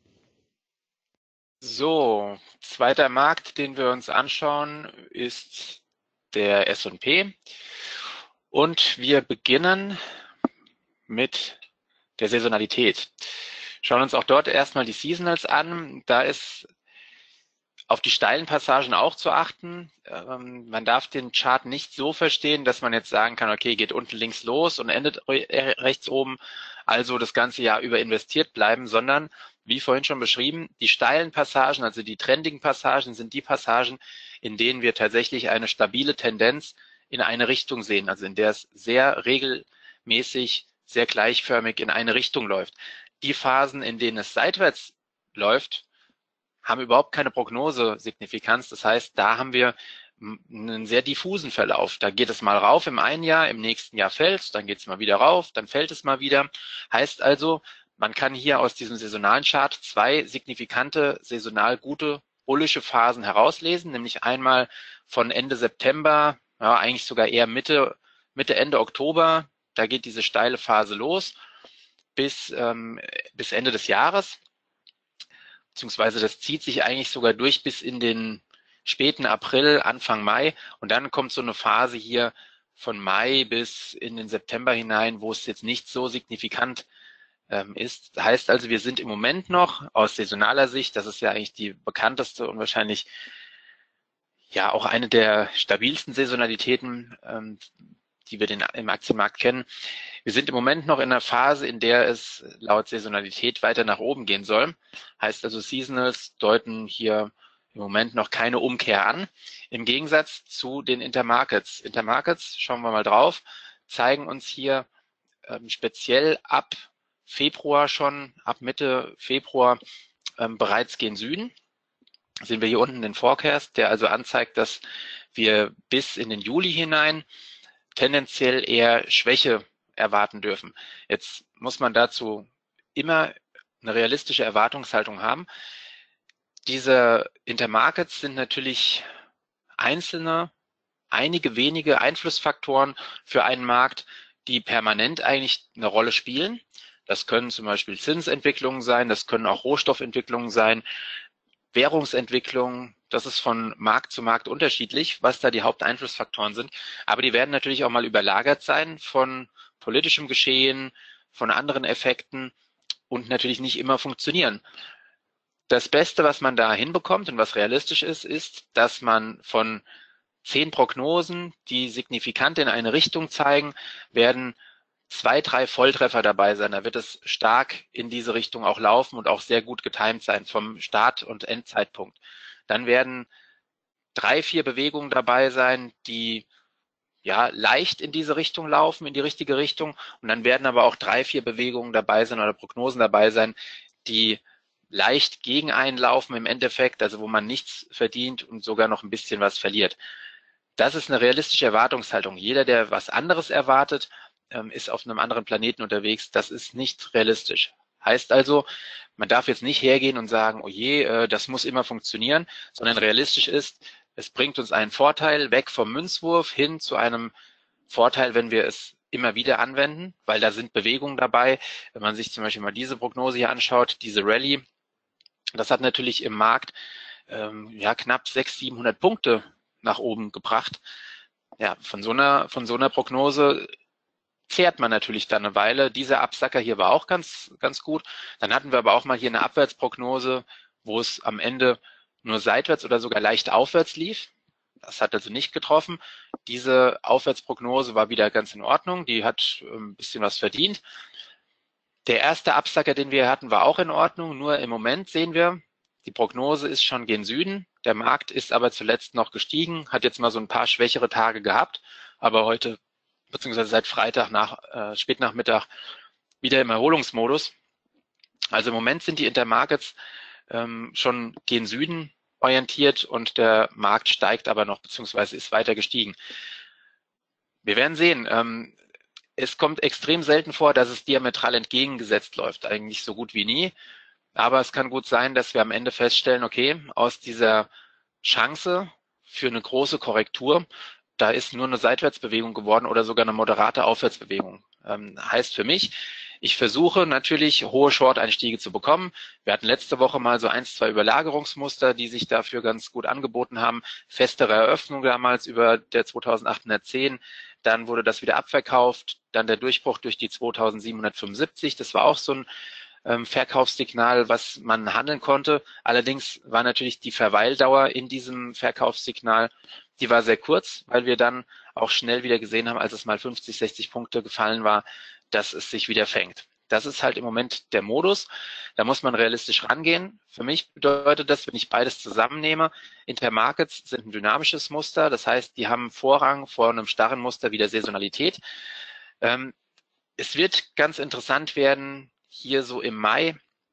So, zweiter Markt, den wir uns anschauen, ist der S und P. Und wir beginnen mit der Saisonalität. Schauen uns auch dort erstmal die Seasonals an. Da ist auf die steilen Passagen auch zu achten. Ähm, man darf den Chart nicht so verstehen, dass man jetzt sagen kann, okay, geht unten links los und endet re rechts oben, also das ganze Jahr über investiert bleiben, sondern, wie vorhin schon beschrieben, die steilen Passagen, also die trendigen Passagen, sind die Passagen, in denen wir tatsächlich eine stabile Tendenz in eine Richtung sehen, also in der es sehr regelmäßig, sehr gleichförmig in eine Richtung läuft. Die Phasen, in denen es seitwärts läuft, haben überhaupt keine Prognosesignifikanz. Das heißt, da haben wir einen sehr diffusen Verlauf. Da geht es mal rauf im einen Jahr, im nächsten Jahr fällt es, dann geht es mal wieder rauf, dann fällt es mal wieder. Heißt also, man kann hier aus diesem saisonalen Chart zwei signifikante, saisonal gute, bullische Phasen herauslesen, nämlich einmal von Ende September, ja, eigentlich sogar eher Mitte, Mitte, Ende Oktober, da geht diese steile Phase los, bis, ähm, bis Ende des Jahres. Beziehungsweise das zieht sich eigentlich sogar durch bis in den späten April, Anfang Mai. Und dann kommt so eine Phase hier von Mai bis in den September hinein, wo es jetzt nicht so signifikant ähm, ist. Das heißt also, wir sind im Moment noch aus saisonaler Sicht, das ist ja eigentlich die bekannteste und wahrscheinlich ja auch eine der stabilsten Saisonalitäten, ähm, die wir den, im Aktienmarkt kennen. Wir sind im Moment noch in einer Phase, in der es laut Saisonalität weiter nach oben gehen soll. Heißt also, Seasonals deuten hier im Moment noch keine Umkehr an. Im Gegensatz zu den Intermarkets. Intermarkets, schauen wir mal drauf, zeigen uns hier ähm, speziell ab Februar schon, ab Mitte Februar ähm, bereits gen Süden. Sehen wir hier unten den Forecast, der also anzeigt, dass wir bis in den Juli hinein tendenziell eher Schwäche erwarten dürfen. Jetzt muss man dazu immer eine realistische Erwartungshaltung haben. Diese Intermarkets sind natürlich einzelne, einige wenige Einflussfaktoren für einen Markt, die permanent eigentlich eine Rolle spielen. Das können zum Beispiel Zinsentwicklungen sein, das können auch Rohstoffentwicklungen sein, Währungsentwicklungen. Das ist von Markt zu Markt unterschiedlich, was da die Haupteinflussfaktoren sind. Aber die werden natürlich auch mal überlagert sein von politischem Geschehen, von anderen Effekten und natürlich nicht immer funktionieren. Das Beste, was man da hinbekommt und was realistisch ist, ist, dass man von zehn Prognosen, die signifikant in eine Richtung zeigen, werden zwei, drei Volltreffer dabei sein. Da wird es stark in diese Richtung auch laufen und auch sehr gut getimt sein vom Start- und Endzeitpunkt. Dann werden drei, vier Bewegungen dabei sein, die ja leicht in diese Richtung laufen, in die richtige Richtung. Und dann werden aber auch drei, vier Bewegungen dabei sein oder Prognosen dabei sein, die leicht gegen einen laufen im Endeffekt, also wo man nichts verdient und sogar noch ein bisschen was verliert. Das ist eine realistische Erwartungshaltung. Jeder, der was anderes erwartet, ist auf einem anderen Planeten unterwegs. Das ist nicht realistisch. Heißt also, man darf jetzt nicht hergehen und sagen, oh je, das muss immer funktionieren, sondern realistisch ist, es bringt uns einen Vorteil weg vom Münzwurf hin zu einem Vorteil, wenn wir es immer wieder anwenden, weil da sind Bewegungen dabei. Wenn man sich zum Beispiel mal diese Prognose hier anschaut, diese Rallye, das hat natürlich im Markt ähm, ja knapp sechshundert, siebenhundert Punkte nach oben gebracht. Ja, von so einer, von so einer Prognose zehrt man natürlich dann eine Weile. Dieser Absacker hier war auch ganz, ganz gut. Dann hatten wir aber auch mal hier eine Abwärtsprognose, wo es am Ende nur seitwärts oder sogar leicht aufwärts lief. Das hat also nicht getroffen. Diese Aufwärtsprognose war wieder ganz in Ordnung. Die hat ein bisschen was verdient. Der erste Absacker, den wir hatten, war auch in Ordnung. Nur im Moment sehen wir, die Prognose ist schon gen Süden. Der Markt ist aber zuletzt noch gestiegen, hat jetzt mal so ein paar schwächere Tage gehabt, aber heute beziehungsweise seit Freitag nach äh, Spätnachmittag wieder im Erholungsmodus. Also im Moment sind die Intermarkets ähm, schon gen Süden orientiert und der Markt steigt aber noch beziehungsweise ist weiter gestiegen. Wir werden sehen. Ähm, es kommt extrem selten vor, dass es diametral entgegengesetzt läuft, eigentlich so gut wie nie. Aber es kann gut sein, dass wir am Ende feststellen, okay, aus dieser Chance für eine große Korrektur, da ist nur eine Seitwärtsbewegung geworden oder sogar eine moderate Aufwärtsbewegung. Ähm, heißt für mich, ich versuche natürlich hohe Short-Einstiege zu bekommen. Wir hatten letzte Woche mal so eins, zwei Überlagerungsmuster, die sich dafür ganz gut angeboten haben. Festere Eröffnung damals über der zweitausendachthundertzehn. Dann wurde das wieder abverkauft. Dann der Durchbruch durch die zweitausendsiebenhundertfünfundsiebzig. Das war auch so ein ähm, Verkaufssignal, was man handeln konnte. Allerdings war natürlich die Verweildauer in diesem Verkaufssignal, die war sehr kurz, weil wir dann auch schnell wieder gesehen haben, als es mal fünfzig, sechzig Punkte gefallen war, dass es sich wieder fängt. Das ist halt im Moment der Modus. Da muss man realistisch rangehen. Für mich bedeutet das, wenn ich beides zusammennehme, Intermarkets sind ein dynamisches Muster. Das heißt, die haben Vorrang vor einem starren Muster wie der Saisonalität. Ähm, es wird ganz interessant werden, hier so im Mai,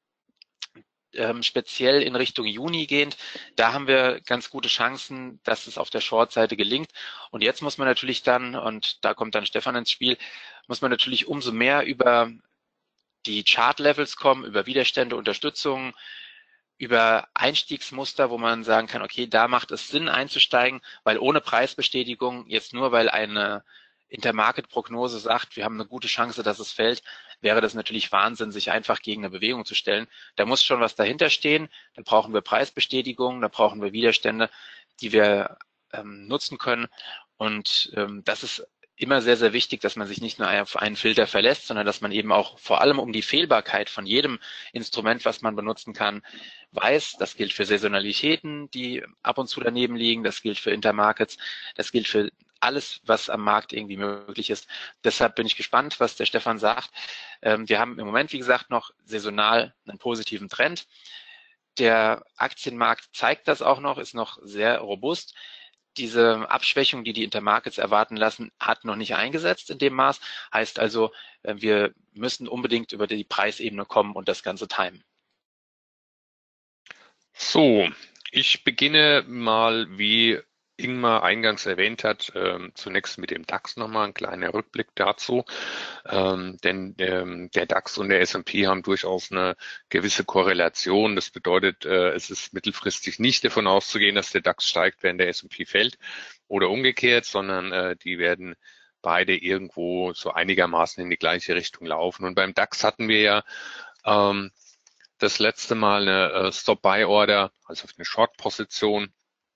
ähm, speziell in Richtung Juni gehend, da haben wir ganz gute Chancen, dass es auf der Short-Seite gelingt. Und jetzt muss man natürlich dann, und da kommt dann Stefan ins Spiel, muss man natürlich umso mehr über die Chart-Levels kommen, über Widerstände, Unterstützung, über Einstiegsmuster, wo man sagen kann, okay, da macht es Sinn einzusteigen, weil ohne Preisbestätigung, jetzt nur weil eine Intermarket-Prognose sagt, wir haben eine gute Chance, dass es fällt, wäre das natürlich Wahnsinn, sich einfach gegen eine Bewegung zu stellen. Da muss schon was dahinter stehen, da brauchen wir Preisbestätigungen, da brauchen wir Widerstände, die wir ähm, nutzen können. Und ähm, das ist immer sehr, sehr wichtig, dass man sich nicht nur auf einen Filter verlässt, sondern dass man eben auch vor allem um die Fehlbarkeit von jedem Instrument, was man benutzen kann, weiß. Das gilt für Saisonalitäten, die ab und zu daneben liegen. Das gilt für Intermarkets. Das gilt für alles, was am Markt irgendwie möglich ist. Deshalb bin ich gespannt, was der Stefan sagt. Wir haben im Moment, wie gesagt, noch saisonal einen positiven Trend. Der Aktienmarkt zeigt das auch noch, ist noch sehr robust. diese Abschwächung, die die Intermarkets erwarten lassen, hat noch nicht eingesetzt in dem Maß. Heißt also, wir müssen unbedingt über die Preisebene kommen und das Ganze timen. So, ich beginne mal, wie Ingmar eingangs erwähnt hat, ähm, zunächst mit dem DAX nochmal ein kleiner Rückblick dazu, ähm, denn ähm, der DAX und der S und P haben durchaus eine gewisse Korrelation. Das bedeutet, äh, es ist mittelfristig nicht davon auszugehen, dass der DAX steigt, während der S und P fällt oder umgekehrt, sondern äh, die werden beide irgendwo so einigermaßen in die gleiche Richtung laufen. Und beim DAX hatten wir ja ähm, das letzte Mal eine äh, Stop-Buy-Order, also eine Short-Position.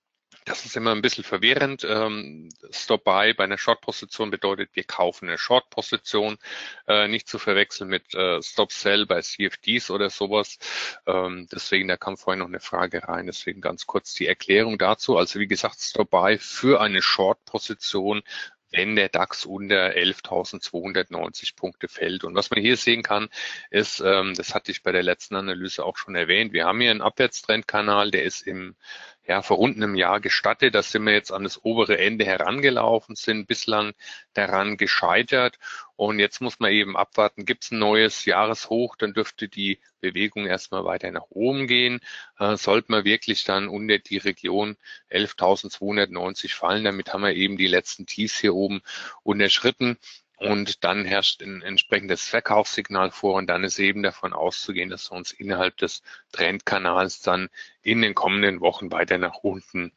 Das ist immer ein bisschen verwirrend. Ähm, Stop-Buy bei einer Short-Position bedeutet, wir kaufen eine Short-Position, äh, nicht zu verwechseln mit äh, Stop-Sell bei C F Ds oder sowas. Ähm, deswegen, da kam vorhin noch eine Frage rein, deswegen ganz kurz die Erklärung dazu. Also wie gesagt, Stop-Buy für eine Short-Position, wenn der DAX unter elftausendzweihundertneunzig Punkte fällt. Und was man hier sehen kann, ist, ähm, das hatte ich bei der letzten Analyse auch schon erwähnt, wir haben hier einen Abwärtstrendkanal, der ist im ja, vor rund einem Jahr gestattet. Da sind wir jetzt an das obere Ende herangelaufen, sind bislang daran gescheitert. Und jetzt muss man eben abwarten, gibt es ein neues Jahreshoch, dann dürfte die Bewegung erstmal weiter nach oben gehen. Äh, sollte man wirklich dann unter die Region elftausendzweihundertneunzig fallen, damit haben wir eben die letzten Tiefs hier oben unterschritten. Und dann herrscht ein entsprechendes Verkaufssignal vor und dann ist eben davon auszugehen, dass wir uns innerhalb des Trendkanals dann in den kommenden Wochen weiter nach unten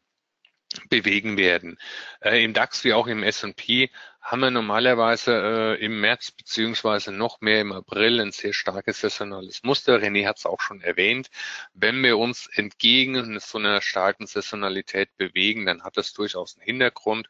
bewegen werden. Äh, im DAX wie auch im S und P haben wir normalerweise äh, im März beziehungsweise noch mehr im April ein sehr starkes saisonales Muster. René hat es auch schon erwähnt. Wenn wir uns entgegen so einer starken Saisonalität bewegen, dann hat das durchaus einen Hintergrund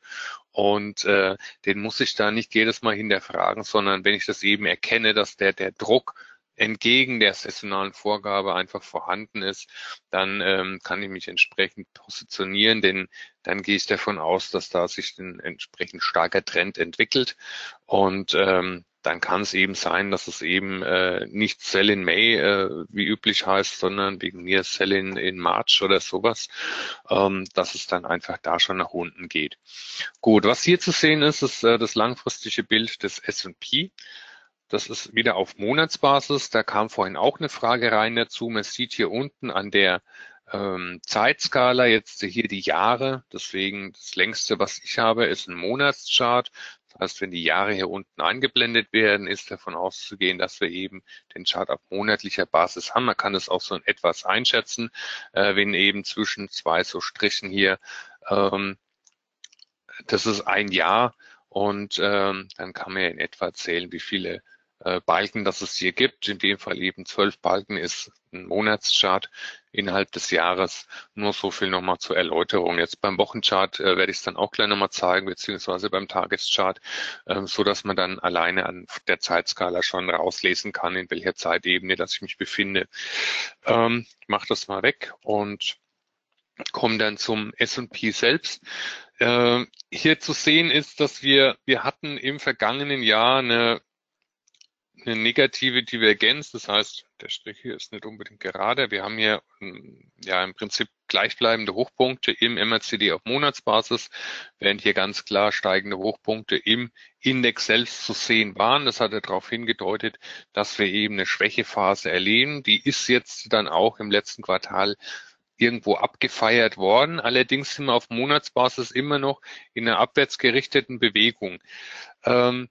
und äh, den muss ich da nicht jedes Mal hinterfragen, sondern wenn ich das eben erkenne, dass der, der Druck entgegen der saisonalen Vorgabe einfach vorhanden ist, dann ähm, kann ich mich entsprechend positionieren, denn dann gehe ich davon aus, dass da sich ein entsprechend starker Trend entwickelt und ähm, dann kann es eben sein, dass es eben äh, nicht Sell in May äh, wie üblich heißt, sondern wegen mir Sell in, in March oder sowas, ähm, dass es dann einfach da schon nach unten geht. Gut, was hier zu sehen ist, ist äh, das langfristige Bild des S und P. Das ist wieder auf Monatsbasis. Da kam vorhin auch eine Frage rein dazu. Man sieht hier unten an der ähm, Zeitskala jetzt hier die Jahre. Deswegen das längste, was ich habe, ist ein Monatschart. Das heißt, wenn die Jahre hier unten eingeblendet werden, ist davon auszugehen, dass wir eben den Chart auf monatlicher Basis haben. Man kann das auch so in etwas einschätzen, äh, wenn eben zwischen zwei so Strichen hier, ähm, das ist ein Jahr. Und ähm, dann kann man ja in etwa zählen, wie viele äh, Balken, dass es hier gibt. In dem Fall eben zwölf Balken ist ein Monatschart innerhalb des Jahres. Nur so viel nochmal zur Erläuterung. Jetzt beim Wochenchart äh, werde ich es dann auch gleich nochmal zeigen, beziehungsweise beim Tageschart, äh, so dass man dann alleine an der Zeitskala schon rauslesen kann, in welcher Zeitebene, dass ich mich befinde. Ähm, ich mache das mal weg und komme dann zum S und P selbst. Äh, hier zu sehen ist, dass wir, wir hatten im vergangenen Jahr eine, eine negative Divergenz. Das heißt, der Strich hier ist nicht unbedingt gerade. Wir haben hier ja im Prinzip gleichbleibende Hochpunkte im M A C D auf Monatsbasis, während hier ganz klar steigende Hochpunkte im Index selbst zu sehen waren. Das hat ja darauf hingedeutet, dass wir eben eine Schwächephase erleben. Die ist jetzt dann auch im letzten Quartal irgendwo abgefeiert worden. Allerdings sind wir auf Monatsbasis immer noch in einer abwärts gerichteten Bewegung. Ähm,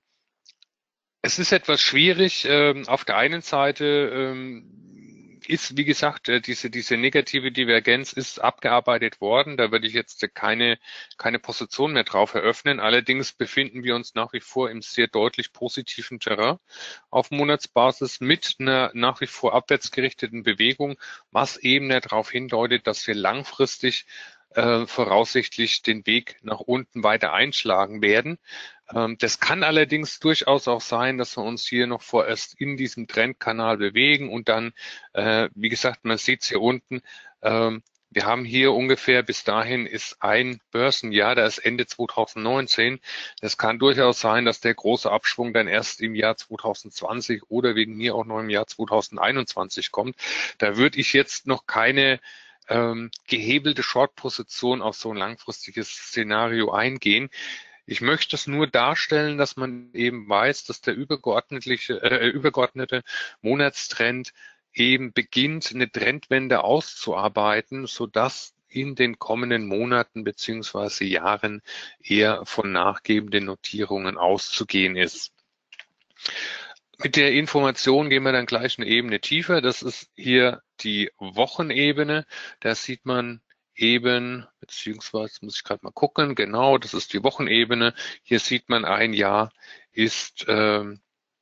es ist etwas schwierig. Ähm, auf der einen Seite ähm, ist, wie gesagt, äh, diese, diese negative Divergenz ist abgearbeitet worden. Da würde ich jetzt keine, keine Position mehr drauf eröffnen. Allerdings befinden wir uns nach wie vor im sehr deutlich positiven Terrain auf Monatsbasis mit einer nach wie vor abwärts gerichteten Bewegung, was eben darauf hindeutet, dass wir langfristig äh, voraussichtlich den Weg nach unten weiter einschlagen werden. Ähm, das kann allerdings durchaus auch sein, dass wir uns hier noch vorerst in diesem Trendkanal bewegen und dann, äh, wie gesagt, man sieht es hier unten, ähm, wir haben hier ungefähr bis dahin ist ein Börsenjahr, da ist Ende zweitausendneunzehn. Das kann durchaus sein, dass der große Abschwung dann erst im Jahr zweitausendzwanzig oder wegen mir auch noch im Jahr zweitausendeinundzwanzig kommt. Da würde ich jetzt noch keine ähm, gehebelte Short-Position auf so ein langfristiges Szenario eingehen. Ich möchte es nur darstellen, dass man eben weiß, dass der übergeordnete, äh, übergeordnete Monatstrend eben beginnt, eine Trendwende auszuarbeiten, sodass in den kommenden Monaten beziehungsweise Jahren eher von nachgebenden Notierungen auszugehen ist. Mit der Information gehen wir dann gleich eine Ebene tiefer. Das ist hier die Wochenebene. Da sieht man eben, beziehungsweise muss ich gerade mal gucken, genau, das ist die Wochenebene. Hier sieht man, ein Jahr ist ähm,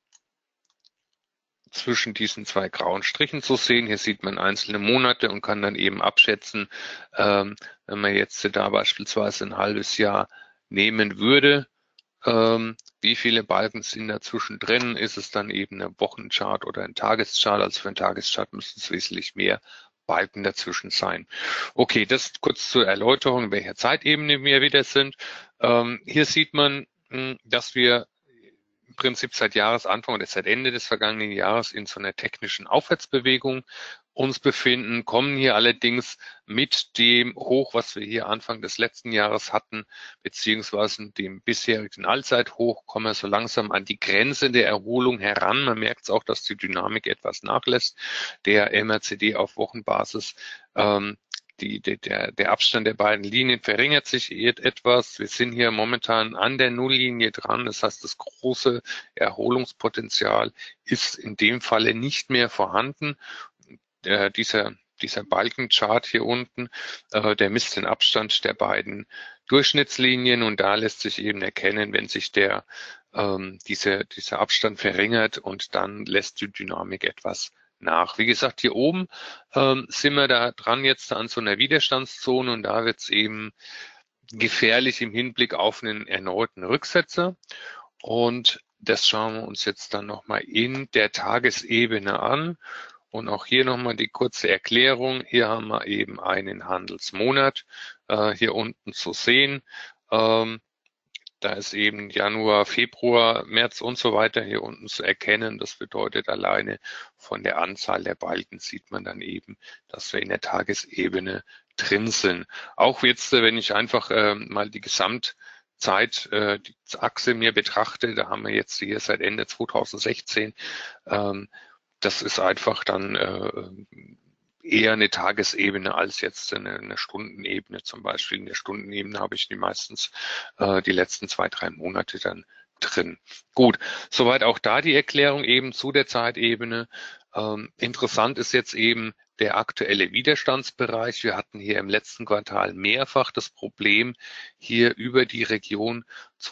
zwischen diesen zwei grauen Strichen zu sehen. Hier sieht man einzelne Monate und kann dann eben abschätzen, ähm, wenn man jetzt da beispielsweise ein halbes Jahr nehmen würde, ähm, wie viele Balken sind dazwischen drin? Ist es dann eben ein Wochenchart oder ein Tageschart? Also für einen Tageschart müssten es wesentlich mehr Balken dazwischen sein. Okay, das kurz zur Erläuterung, in welcher Zeitebene wir wieder sind. Ähm, hier sieht man, mh, dass wir im Prinzip seit Jahresanfang oder seit Ende des vergangenen Jahres in so einer technischen Aufwärtsbewegung uns befinden, kommen hier allerdings mit dem Hoch, was wir hier Anfang des letzten Jahres hatten, beziehungsweise dem bisherigen Allzeithoch, kommen wir so langsam an die Grenze der Erholung heran. Man merkt es auch, dass die Dynamik etwas nachlässt. Der M A C D auf Wochenbasis, ähm, Die, der, der Abstand der beiden Linien verringert sich etwas. Wir sind hier momentan an der Nulllinie dran. Das heißt, das große Erholungspotenzial ist in dem Falle nicht mehr vorhanden. Der, dieser, dieser Balkenchart hier unten, äh, der misst den Abstand der beiden Durchschnittslinien und da lässt sich eben erkennen, wenn sich der, ähm, diese, dieser Abstand verringert und dann lässt die Dynamik etwas nach. Wie gesagt, hier oben ähm, sind wir da dran jetzt an so einer Widerstandszone und da wird es eben gefährlich im Hinblick auf einen erneuten Rücksetzer. Und das schauen wir uns jetzt dann nochmal in der Tagesebene an. Und auch hier nochmal die kurze Erklärung. Hier haben wir eben einen Handelsmonat äh, hier unten zu sehen. Ähm, Da ist eben Januar, Februar, März und so weiter hier unten zu erkennen. Das bedeutet, alleine von der Anzahl der Balken sieht man dann eben, dass wir in der Tagesebene drin sind. Auch jetzt, wenn ich einfach äh, mal die Gesamtzeit, äh, die Achse mir betrachte, da haben wir jetzt hier seit Ende zweitausendsechzehn, ähm, das ist einfach dann äh, eher eine Tagesebene als jetzt eine, eine Stundenebene zum Beispiel. In der Stundenebene habe ich die meistens äh, die letzten zwei, drei Monate dann drin. Gut, soweit auch da die Erklärung eben zu der Zeitebene. Ähm, interessant ist jetzt eben der aktuelle Widerstandsbereich. Wir hatten hier im letzten Quartal mehrfach das Problem, hier über die Region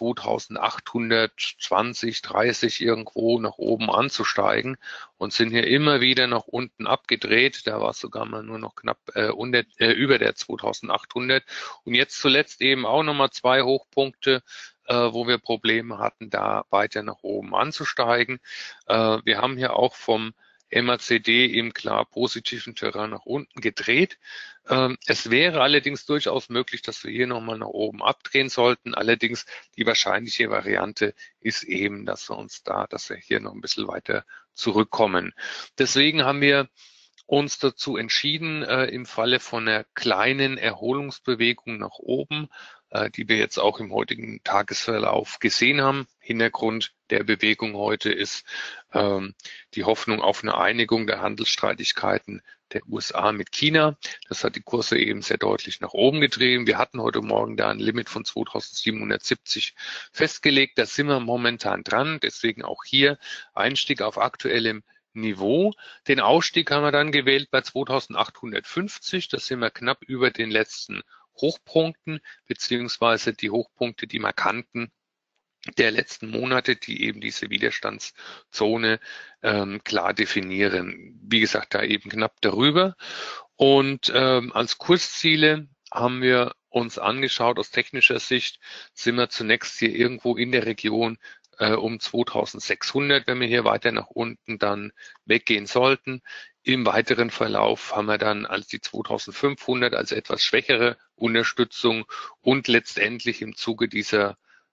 zweitausendachthundertzwanzig, dreißig irgendwo nach oben anzusteigen und sind hier immer wieder nach unten abgedreht. Da war es sogar mal nur noch knapp äh, unter, äh, über der zweitausendachthundert. Und jetzt zuletzt eben auch nochmal zwei Hochpunkte, äh, wo wir Probleme hatten, da weiter nach oben anzusteigen. Äh, wir haben hier auch vom M A C D im klar positiven Terrain nach unten gedreht. Ähm, es wäre allerdings durchaus möglich, dass wir hier nochmal nach oben abdrehen sollten. Allerdings die wahrscheinliche Variante ist eben, dass wir uns da, dass wir hier noch ein bisschen weiter zurückkommen. Deswegen haben wir uns dazu entschieden, äh, im Falle von einer kleinen Erholungsbewegung nach oben, äh, die wir jetzt auch im heutigen Tagesverlauf gesehen haben. Hintergrund der Bewegung heute ist ähm, die Hoffnung auf eine Einigung der Handelsstreitigkeiten der U S A mit China. Das hat die Kurse eben sehr deutlich nach oben getrieben. Wir hatten heute Morgen da ein Limit von zweitausendsiebenhundertsiebzig festgelegt. Da sind wir momentan dran. Deswegen auch hier Einstieg auf aktuellem Niveau. Den Ausstieg haben wir dann gewählt bei zweitausendachthundertfünfzig. Da sind wir knapp über den letzten Hochpunkten, beziehungsweise die Hochpunkte, die markanten der letzten Monate, die eben diese Widerstandszone ähm, klar definieren. Wie gesagt, da eben knapp darüber. Und ähm, als Kursziele haben wir uns angeschaut, aus technischer Sicht sind wir zunächst hier irgendwo in der Region äh, um zweitausendsechshundert, wenn wir hier weiter nach unten dann weggehen sollten. Im weiteren Verlauf haben wir dann als die zweitausendfünfhundert als etwas schwächere Unterstützung und letztendlich im Zuge dieser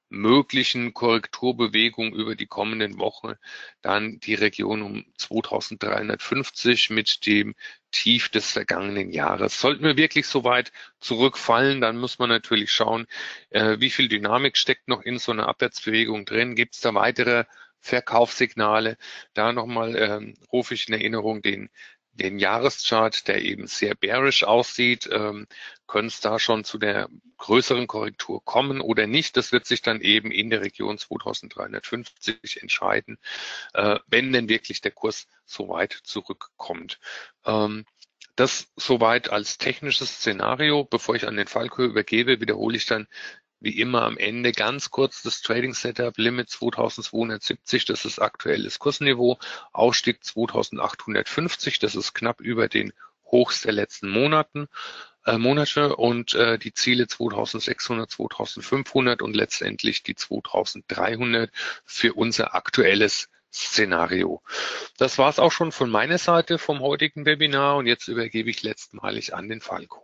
möglichen Korrekturbewegung über die kommenden Wochen dann die Region um zweitausenddreihundertfünfzig mit dem Tief des vergangenen Jahres. Sollten wir wirklich so weit zurückfallen, dann muss man natürlich schauen, äh, wie viel Dynamik steckt noch in so einer Abwärtsbewegung drin. Gibt es da weitere Verkaufssignale? Da nochmal ähm, rufe ich in Erinnerung den den Jahreschart, der eben sehr bearish aussieht. Ähm, können es da schon zu der größeren Korrektur kommen oder nicht? Das wird sich dann eben in der Region zweitausenddreihundertfünfzig entscheiden, äh, wenn denn wirklich der Kurs so weit zurückkommt. Ähm, das soweit als technisches Szenario. Bevor ich an den Falco übergebe, wiederhole ich dann wie immer am Ende ganz kurz das Trading Setup, Limit zweitausendzweihundertsiebzig, das ist aktuelles Kursniveau, Ausstieg zweitausendachthundertfünfzig, das ist knapp über den Hochs der letzten Monaten, äh, Monate und äh, die Ziele zweitausendsechshundert, zweitausendfünfhundert und letztendlich die zweitausenddreihundert für unser aktuelles Szenario. Das war es auch schon von meiner Seite vom heutigen Webinar und jetzt übergebe ich letztmalig an den Falco.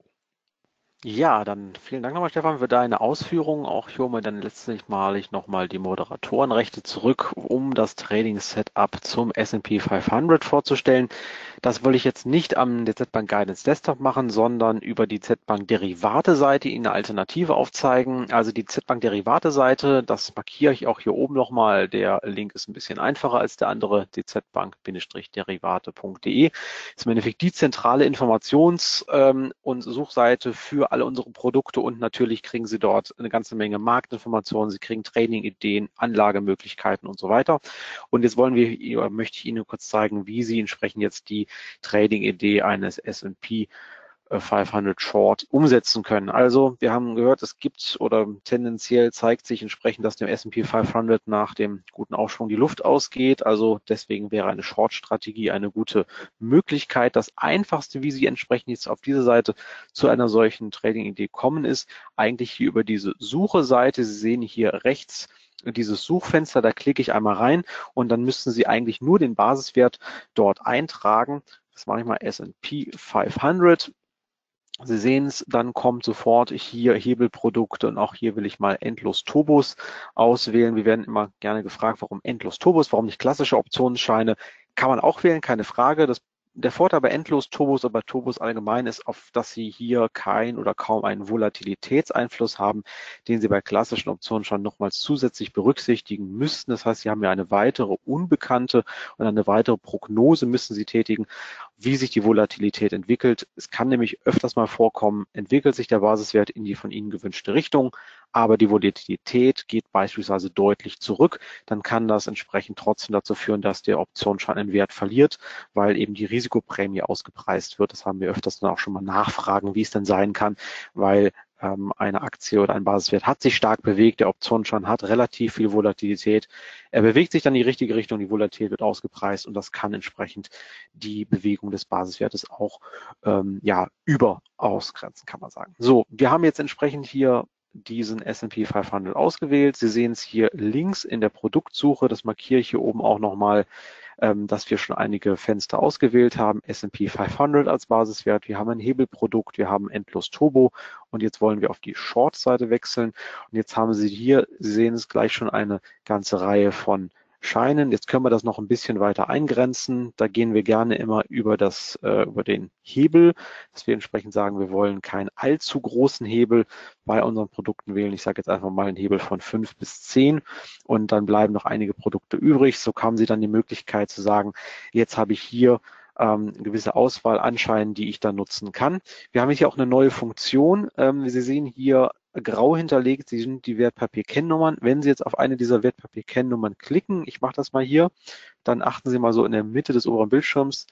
Ja, dann vielen Dank nochmal, Stefan, für deine Ausführungen. Auch hier hole mir dann letztmalig nochmal die Moderatorenrechte zurück, um das Trading-Setup zum S und P fünfhundert vorzustellen. Das wollte ich jetzt nicht am D Z-Bank Guidance Desktop machen, sondern über die Z-Bank Derivate-Seite Ihnen eine Alternative aufzeigen. Also die Z-Bank Derivate-Seite, das markiere ich auch hier oben nochmal. Der Link ist ein bisschen einfacher als der andere, d z bank derivate punkt de. Ist im Endeffekt die zentrale Informations- und Suchseite für alle unsere Produkte und natürlich kriegen Sie dort eine ganze Menge Marktinformationen. Sie kriegen Trading-Ideen, Anlagemöglichkeiten und so weiter. Und jetzt wollen wir, möchte ich Ihnen kurz zeigen, wie Sie entsprechend jetzt die Trading-Idee eines S und P fünfhundert Short umsetzen können. Also wir haben gehört, es gibt oder tendenziell zeigt sich entsprechend, dass dem S und P fünfhundert nach dem guten Aufschwung die Luft ausgeht. Also deswegen wäre eine Short-Strategie eine gute Möglichkeit. Das Einfachste, wie Sie entsprechend jetzt auf diese Seite zu einer solchen Trading-Idee kommen, ist eigentlich hier über diese Suche-Seite. Sie sehen hier rechts dieses Suchfenster, da klicke ich einmal rein und dann müssten Sie eigentlich nur den Basiswert dort eintragen. Das mache ich mal S und P fünfhundert. Sie sehen es, dann kommt sofort hier Hebelprodukte und auch hier will ich mal Endlos Turbos auswählen. Wir werden immer gerne gefragt, warum Endlos Turbos, warum nicht klassische Optionsscheine? Kann man auch wählen, keine Frage. Das Der Vorteil bei Endlos-Turbos oder bei Turbos allgemein ist, auf dass Sie hier kein oder kaum einen Volatilitätseinfluss haben, den Sie bei klassischen Optionen schon nochmals zusätzlich berücksichtigen müssten. Das heißt, Sie haben ja eine weitere Unbekannte und eine weitere Prognose müssen Sie tätigen, wie sich die Volatilität entwickelt. Es kann nämlich öfters mal vorkommen, entwickelt sich der Basiswert in die von Ihnen gewünschte Richtung, aber die Volatilität geht beispielsweise deutlich zurück. Dann kann das entsprechend trotzdem dazu führen, dass der Optionsschein einen Wert verliert, weil eben die Risikoprämie ausgepreist wird. Das haben wir öfters dann auch schon mal nachfragen, wie es denn sein kann, weil ähm, eine Aktie oder ein Basiswert hat sich stark bewegt, der Optionsschein hat relativ viel Volatilität. Er bewegt sich dann in die richtige Richtung, die Volatilität wird ausgepreist und das kann entsprechend die Bewegung des Basiswertes auch ähm, ja, über ausgrenzen, kann man sagen. So, wir haben jetzt entsprechend hier diesen S und P fünfhundert ausgewählt. Sie sehen es hier links in der Produktsuche, das markiere ich hier oben auch nochmal, ähm, dass wir schon einige Fenster ausgewählt haben. S und P fünfhundert als Basiswert, wir haben ein Hebelprodukt, wir haben Endlos Turbo und jetzt wollen wir auf die Short-Seite wechseln. Und jetzt haben Sie hier, Sie sehen es gleich schon eine ganze Reihe von Scheinen. Jetzt können wir das noch ein bisschen weiter eingrenzen. Da gehen wir gerne immer über das, äh, über den Hebel, dass wir entsprechend sagen, wir wollen keinen allzu großen Hebel bei unseren Produkten wählen. Ich sage jetzt einfach mal einen Hebel von fünf bis zehn und dann bleiben noch einige Produkte übrig. So haben Sie dann die Möglichkeit zu sagen, jetzt habe ich hier ähm, eine gewisse Auswahl an Scheinen, die ich dann nutzen kann. Wir haben hier auch eine neue Funktion. Ähm, Sie sehen hier grau hinterlegt, Sie sind die Wertpapier-Kennnummern. Wenn Sie jetzt auf eine dieser Wertpapier-Kennnummern klicken, ich mache das mal hier, dann achten Sie mal so in der Mitte des oberen Bildschirms.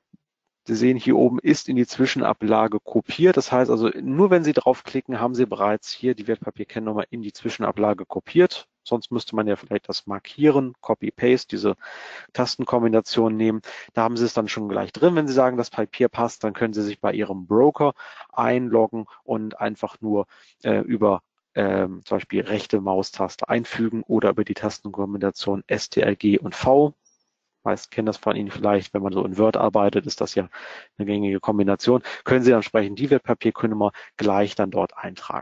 Sie sehen, hier oben ist in die Zwischenablage kopiert. Das heißt also, nur wenn Sie draufklicken, haben Sie bereits hier die Wertpapier-Kennnummer in die Zwischenablage kopiert. Sonst müsste man ja vielleicht das Markieren, Copy-Paste, diese Tastenkombination nehmen. Da haben Sie es dann schon gleich drin. Wenn Sie sagen, das Papier passt, dann können Sie sich bei Ihrem Broker einloggen und einfach nur äh, über ähm, zum Beispiel rechte Maustaste einfügen oder über die Tastenkombination S T R G und V. Meist kennen das von Ihnen vielleicht, wenn man so in Word arbeitet, ist das ja eine gängige Kombination. Können Sie dann entsprechend die Wertpapierkennummer gleich dann dort eintragen.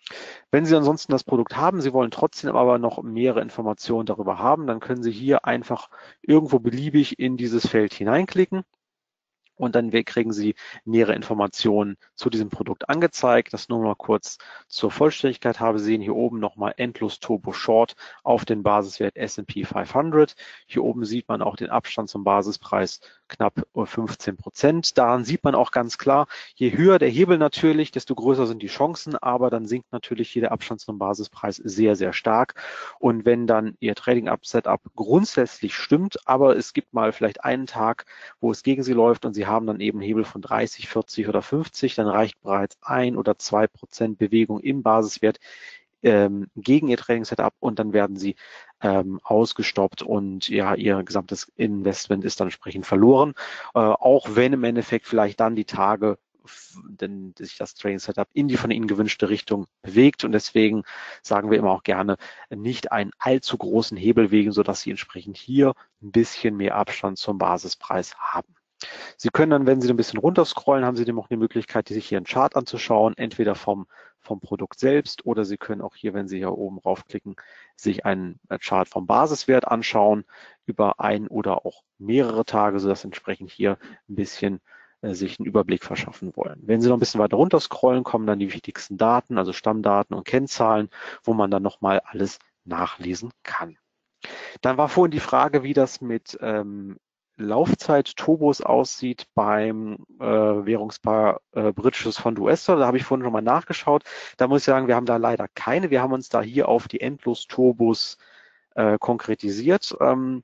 Wenn Sie ansonsten das Produkt haben, Sie wollen trotzdem aber noch mehrere Informationen darüber haben, dann können Sie hier einfach irgendwo beliebig in dieses Feld hineinklicken. Und dann kriegen Sie nähere Informationen zu diesem Produkt angezeigt. Das nur mal kurz zur Vollständigkeit habe. Sie sehen hier oben nochmal Endlos Turbo Short auf den Basiswert S und P fünfhundert. Hier oben sieht man auch den Abstand zum Basispreis knapp fünfzehn Prozent. Daran sieht man auch ganz klar, je höher der Hebel natürlich, desto größer sind die Chancen, aber dann sinkt natürlich hier der Abstand zum Basispreis sehr, sehr stark. Und wenn dann Ihr Trading-Up-Setup grundsätzlich stimmt, aber es gibt mal vielleicht einen Tag, wo es gegen Sie läuft und Sie haben dann eben Hebel von dreißig, vierzig oder fünfzig, dann reicht bereits ein oder zwei Prozent Bewegung im Basiswert ähm, gegen Ihr Trading-Setup und dann werden Sie ähm, ausgestoppt und ja, Ihr gesamtes Investment ist dann entsprechend verloren, äh, auch wenn im Endeffekt vielleicht dann die Tage denn sich das Trading-Setup in die von Ihnen gewünschte Richtung bewegt und deswegen sagen wir immer auch gerne, nicht einen allzu großen Hebel wägen, sodass Sie entsprechend hier ein bisschen mehr Abstand zum Basispreis haben. Sie können dann, wenn Sie ein bisschen runterscrollen, haben Sie dann auch die Möglichkeit, sich hier einen Chart anzuschauen, entweder vom, vom Produkt selbst oder Sie können auch hier, wenn Sie hier oben raufklicken, sich einen Chart vom Basiswert anschauen über ein oder auch mehrere Tage, sodass entsprechend hier ein bisschen äh, sich einen Überblick verschaffen wollen. Wenn Sie noch ein bisschen weiter runterscrollen, kommen dann die wichtigsten Daten, also Stammdaten und Kennzahlen, wo man dann nochmal alles nachlesen kann. Dann war vorhin die Frage, wie das mit ähm, Laufzeit-Turbos aussieht beim äh, Währungspaar äh, britisches Pfund U S-Dollar. Da habe ich vorhin schon mal nachgeschaut. Da muss ich sagen, wir haben da leider keine. Wir haben uns da hier auf die Endlos-Turbos äh, konkretisiert. Ähm,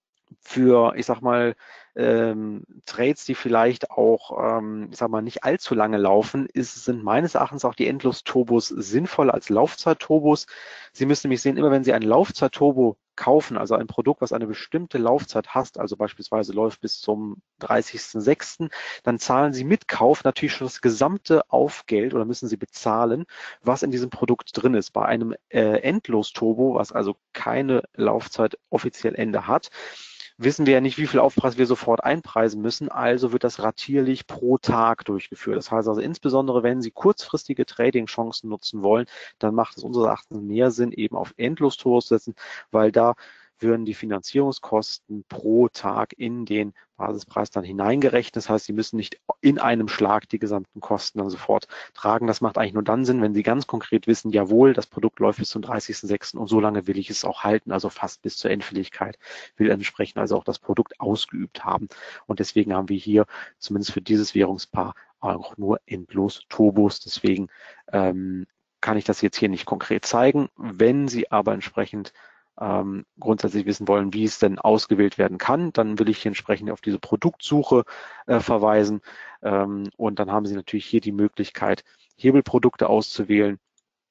für, ich sag mal, ähm, Trades, die vielleicht auch, ähm, ich sag mal, nicht allzu lange laufen, ist, sind meines Erachtens auch die Endlos-Turbos sinnvoller als Laufzeit-Turbos. Sie müssen nämlich sehen, immer wenn Sie ein Laufzeit-Turbo kaufen, also ein Produkt, was eine bestimmte Laufzeit hat, also beispielsweise läuft bis zum dreißigsten sechsten, dann zahlen Sie mit Kauf natürlich schon das gesamte Aufgeld oder müssen Sie bezahlen, was in diesem Produkt drin ist. Bei einem äh, Endlos-Turbo, was also keine Laufzeit offiziell Ende hat, wissen wir ja nicht, wie viel Aufpreis wir sofort einpreisen müssen, also wird das ratierlich pro Tag durchgeführt. Das heißt also insbesondere, wenn Sie kurzfristige Trading-Chancen nutzen wollen, dann macht es unseres Erachtens mehr Sinn, eben auf Endlos-Turbos zu setzen, weil da würden die Finanzierungskosten pro Tag in den Basispreis dann hineingerechnet. Das heißt, Sie müssen nicht in einem Schlag die gesamten Kosten dann sofort tragen. Das macht eigentlich nur dann Sinn, wenn Sie ganz konkret wissen, jawohl, das Produkt läuft bis zum dreißigsten sechsten und so lange will ich es auch halten, also fast bis zur Endfälligkeit, will entsprechend also auch das Produkt ausgeübt haben. Und deswegen haben wir hier zumindest für dieses Währungspaar auch nur Endlos-Turbos. Deswegen ähm, kann ich das jetzt hier nicht konkret zeigen. Wenn Sie aber entsprechend ähm, grundsätzlich wissen wollen, wie es denn ausgewählt werden kann, dann will ich hier entsprechend auf diese Produktsuche äh, verweisen. Ähm, und dann haben Sie natürlich hier die Möglichkeit, Hebelprodukte auszuwählen.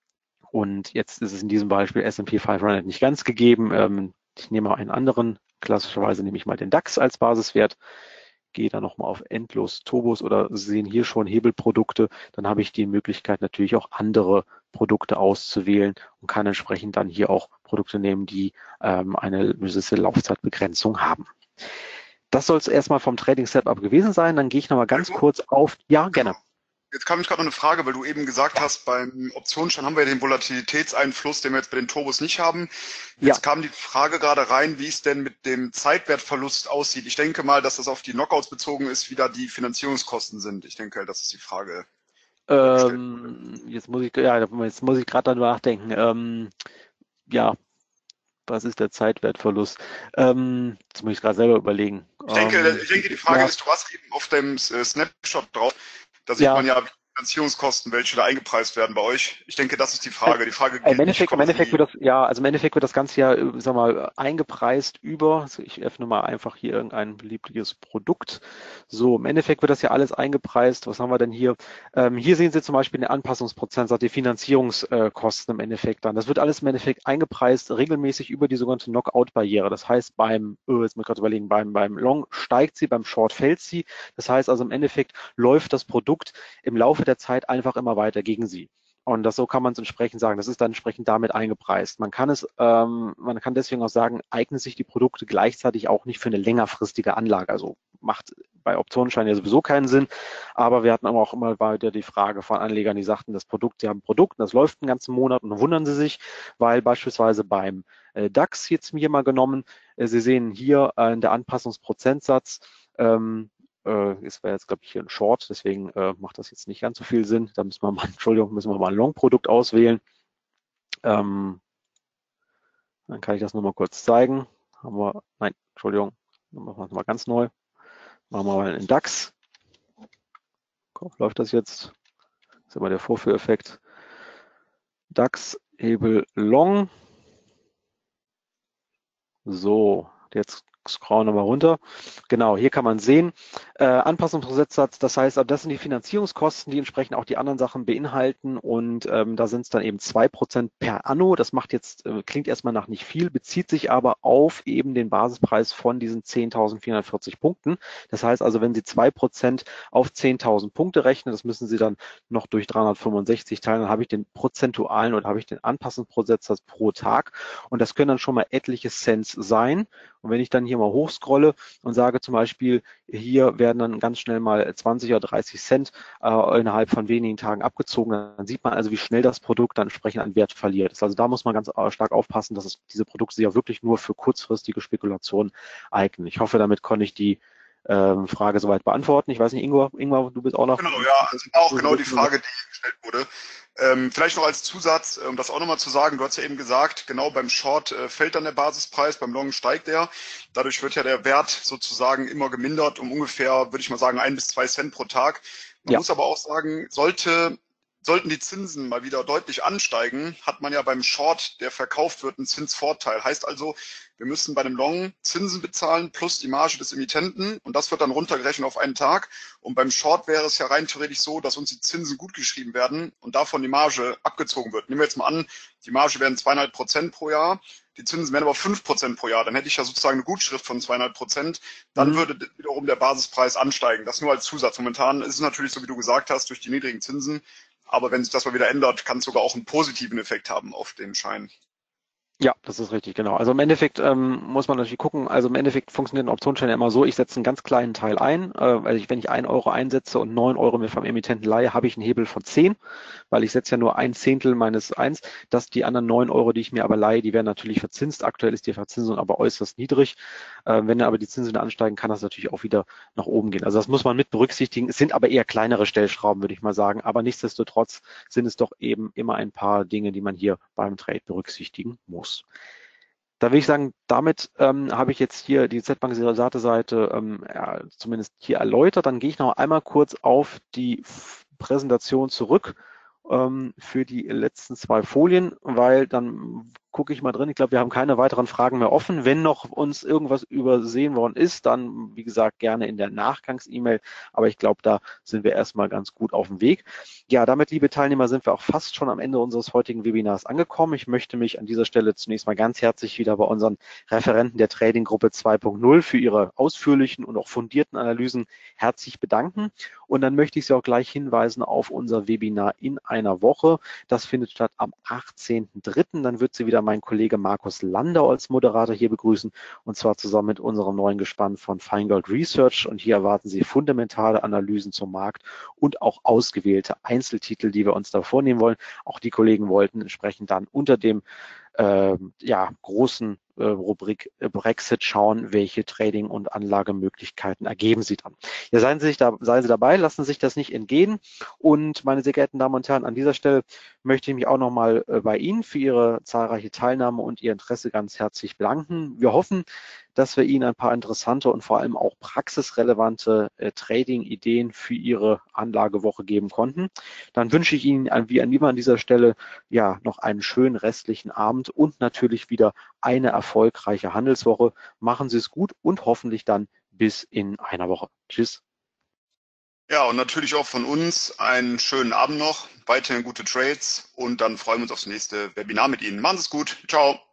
Und jetzt ist es in diesem Beispiel S und P fünfhundert nicht ganz gegeben. Ähm, ich nehme mal einen anderen, klassischerweise nehme ich mal den DAX als Basiswert, gehe dann nochmal auf Endlos Turbos oder Sie sehen hier schon Hebelprodukte, dann habe ich die Möglichkeit natürlich auch andere Produkte auszuwählen und kann entsprechend dann hier auch Produkte nehmen, die ähm, eine gewisse Laufzeitbegrenzung haben. Das soll es erstmal vom Trading Setup gewesen sein. Dann gehe ich nochmal ganz kurz auf, ja, gerne. Jetzt kam ich gerade noch eine Frage, weil du eben gesagt hast, beim Optionsschein haben wir ja den Volatilitätseinfluss, den wir jetzt bei den Turbos nicht haben. Jetzt ja. kam die Frage gerade rein, wie es denn mit dem Zeitwertverlust aussieht. Ich denke mal, dass das auf die Knockouts bezogen ist, wie da die Finanzierungskosten sind. Ich denke, das ist die Frage. Ähm, jetzt muss ich, ja, jetzt muss ich gerade darüber nachdenken. Ähm, ja, was ist der Zeitwertverlust? Ähm, das muss ich gerade selber überlegen. Ich denke, ähm, ich denke, die Frage ja. ist, du hast eben auf dem Snapshot drauf, da sieht ja. man ja Finanzierungskosten, welche da eingepreist werden bei euch. Ich denke, das ist die Frage. Die Frage Im Endeffekt, im Endeffekt wird das, ja, also im Endeffekt wird das Ganze ja, sag mal, eingepreist über, also ich öffne mal einfach hier irgendein beliebiges Produkt. So, im Endeffekt wird das ja alles eingepreist. Was haben wir denn hier? Ähm, hier sehen Sie zum Beispiel den Anpassungsprozentsatz, die Finanzierungskosten im Endeffekt dann. Das wird alles im Endeffekt eingepreist, regelmäßig über die sogenannte Knockout-Barriere. Das heißt, beim, oh, jetzt muss ich gerade überlegen, beim, beim Long steigt sie, beim Short fällt sie. Das heißt also im Endeffekt läuft das Produkt im Laufe der Zeit einfach immer weiter gegen sie. Und das, so kann man es entsprechend sagen. Das ist dann entsprechend damit eingepreist. Man kann es, ähm, man kann deswegen auch sagen, eignen sich die Produkte gleichzeitig auch nicht für eine längerfristige Anlage. Also macht bei Optionsscheinen ja sowieso keinen Sinn. Aber wir hatten aber auch immer weiter die Frage von Anlegern, die sagten, das Produkt, sie haben ein Produkt, das läuft einen ganzen Monat und dann wundern sie sich, weil beispielsweise beim äh, DAX jetzt hier mal genommen, äh, Sie sehen hier äh, der Anpassungsprozentsatz, ähm, äh, es wäre jetzt, glaube ich, hier ein Short, deswegen äh, macht das jetzt nicht ganz so viel Sinn. Da müssen wir mal, Entschuldigung, müssen wir mal ein Long-Produkt auswählen. Ähm, dann kann ich das nochmal kurz zeigen. Haben wir, nein, Entschuldigung, machen wir es mal ganz neu. Machen wir mal einen DAX. Läuft das jetzt? Das ist immer der Vorführeffekt. DAX, Hebel Long. So, jetzt scrollen wir mal runter. Genau, hier kann man sehen, äh, Anpassungsprozentsatz, das heißt, das sind die Finanzierungskosten, die entsprechend auch die anderen Sachen beinhalten und ähm, da sind es dann eben zwei Prozent per Anno. Das macht jetzt, äh, klingt erstmal nach nicht viel, bezieht sich aber auf eben den Basispreis von diesen zehntausendvierhundertvierzig Punkten. Das heißt also, wenn Sie zwei Prozent auf zehntausend Punkte rechnen, das müssen Sie dann noch durch dreihundertfünfundsechzig teilen, dann habe ich den prozentualen oder habe ich den Anpassungsprozentsatz pro Tag und das können dann schon mal etliche Cents sein. Und wenn ich dann hier mal hochscrolle und sage zum Beispiel, hier werden dann ganz schnell mal zwanzig oder dreißig Cent äh, innerhalb von wenigen Tagen abgezogen, dann sieht man also, wie schnell das Produkt dann entsprechend an Wert verliert. Also da muss man ganz stark aufpassen, dass es, diese Produkte sich ja wirklich nur für kurzfristige Spekulationen eignen. Ich hoffe, damit konnte ich die ähm, Frage soweit beantworten. Ich weiß nicht, Ingwer, Ingwer, du bist auch noch... Genau, ja, also auch genau die Frage, die gestellt wurde. Ähm, vielleicht noch als Zusatz, um das auch nochmal zu sagen, du hast ja eben gesagt, genau beim Short äh, fällt dann der Basispreis, beim Long steigt er. Dadurch wird ja der Wert sozusagen immer gemindert um ungefähr, würde ich mal sagen, ein bis zwei Cent pro Tag. Man Ja. muss aber auch sagen, sollte, sollten die Zinsen mal wieder deutlich ansteigen, hat man ja beim Short, der verkauft wird, einen Zinsvorteil. Heißt also, wir müssen bei einem Long Zinsen bezahlen plus die Marge des Emittenten und das wird dann runtergerechnet auf einen Tag. Und beim Short wäre es ja rein theoretisch so, dass uns die Zinsen gut geschrieben werden und davon die Marge abgezogen wird. Nehmen wir jetzt mal an, die Marge wären zweieinhalb Prozent pro Jahr, die Zinsen wären aber fünf Prozent pro Jahr. Dann hätte ich ja sozusagen eine Gutschrift von zweieinhalb Prozent. Dann mhm. würde wiederum der Basispreis ansteigen. Das nur als Zusatz. Momentan ist es natürlich so, wie du gesagt hast, durch die niedrigen Zinsen. Aber wenn sich das mal wieder ändert, kann es sogar auch einen positiven Effekt haben auf den Schein. Ja, das ist richtig, genau. Also im Endeffekt ähm, muss man natürlich gucken, also im Endeffekt funktioniert ein Optionsschein ja immer so, ich setze einen ganz kleinen Teil ein, äh, also ich, wenn ich einen Euro einsetze und neun Euro mir vom Emittenten leihe, habe ich einen Hebel von zehn, weil ich setze ja nur ein Zehntel meines eins, dass die anderen neun Euro, die ich mir aber leihe, die werden natürlich verzinst. Aktuell ist die Verzinsung aber äußerst niedrig. Äh, wenn aber die Zinsen ansteigen, kann das natürlich auch wieder nach oben gehen. Also das muss man mit berücksichtigen. Es sind aber eher kleinere Stellschrauben, würde ich mal sagen, aber nichtsdestotrotz sind es doch eben immer ein paar Dinge, die man hier beim Trade berücksichtigen muss. Da will ich sagen, damit ähm, habe ich jetzt hier die Z-Bank-Seite ähm, ja, zumindest hier erläutert. Dann gehe ich noch einmal kurz auf die Präsentation zurück ähm, für die letzten zwei Folien, weil dann gucke ich mal drin. Ich glaube, wir haben keine weiteren Fragen mehr offen. Wenn noch uns irgendwas übersehen worden ist, dann, wie gesagt, gerne in der Nachgangs-E-Mail. Aber ich glaube, da sind wir erstmal ganz gut auf dem Weg. Ja, damit, liebe Teilnehmer, sind wir auch fast schon am Ende unseres heutigen Webinars angekommen. Ich möchte mich an dieser Stelle zunächst mal ganz herzlich wieder bei unseren Referenten der Trading-Gruppe zwei Punkt null für ihre ausführlichen und auch fundierten Analysen herzlich bedanken. Und dann möchte ich Sie auch gleich hinweisen auf unser Webinar in einer Woche. Das findet statt am achtzehnten dritten Dann wird Sie wieder mein Kollege Markus Landau als Moderator hier begrüßen und zwar zusammen mit unserem neuen Gespann von Feingold Research. Und hier erwarten Sie fundamentale Analysen zum Markt und auch ausgewählte Einzeltitel, die wir uns da vornehmen wollen. Auch die Kollegen wollten entsprechend dann unter dem äh, ja, großen äh, Rubrik äh, Brexit schauen, welche Trading- und Anlagemöglichkeiten ergeben sie dann. Ja, seien Sie, sich da, seien Sie dabei, lassen Sie sich das nicht entgehen. Und meine sehr geehrten Damen und Herren, an dieser Stelle möchte ich mich auch nochmal äh, bei Ihnen für Ihre zahlreiche Teilnahme und Ihr Interesse ganz herzlich bedanken. Wir hoffen, dass wir Ihnen ein paar interessante und vor allem auch praxisrelevante äh, Trading-Ideen für Ihre Anlagewoche geben konnten. Dann wünsche ich Ihnen wie an an dieser Stelle ja noch einen schönen restlichen Abend und natürlich wieder eine erfolgreiche Handelswoche. Machen Sie es gut und hoffentlich dann bis in einer Woche. Tschüss. Ja, und natürlich auch von uns einen schönen Abend noch, weiterhin gute Trades und dann freuen wir uns aufs nächste Webinar mit Ihnen. Machen Sie es gut. Ciao.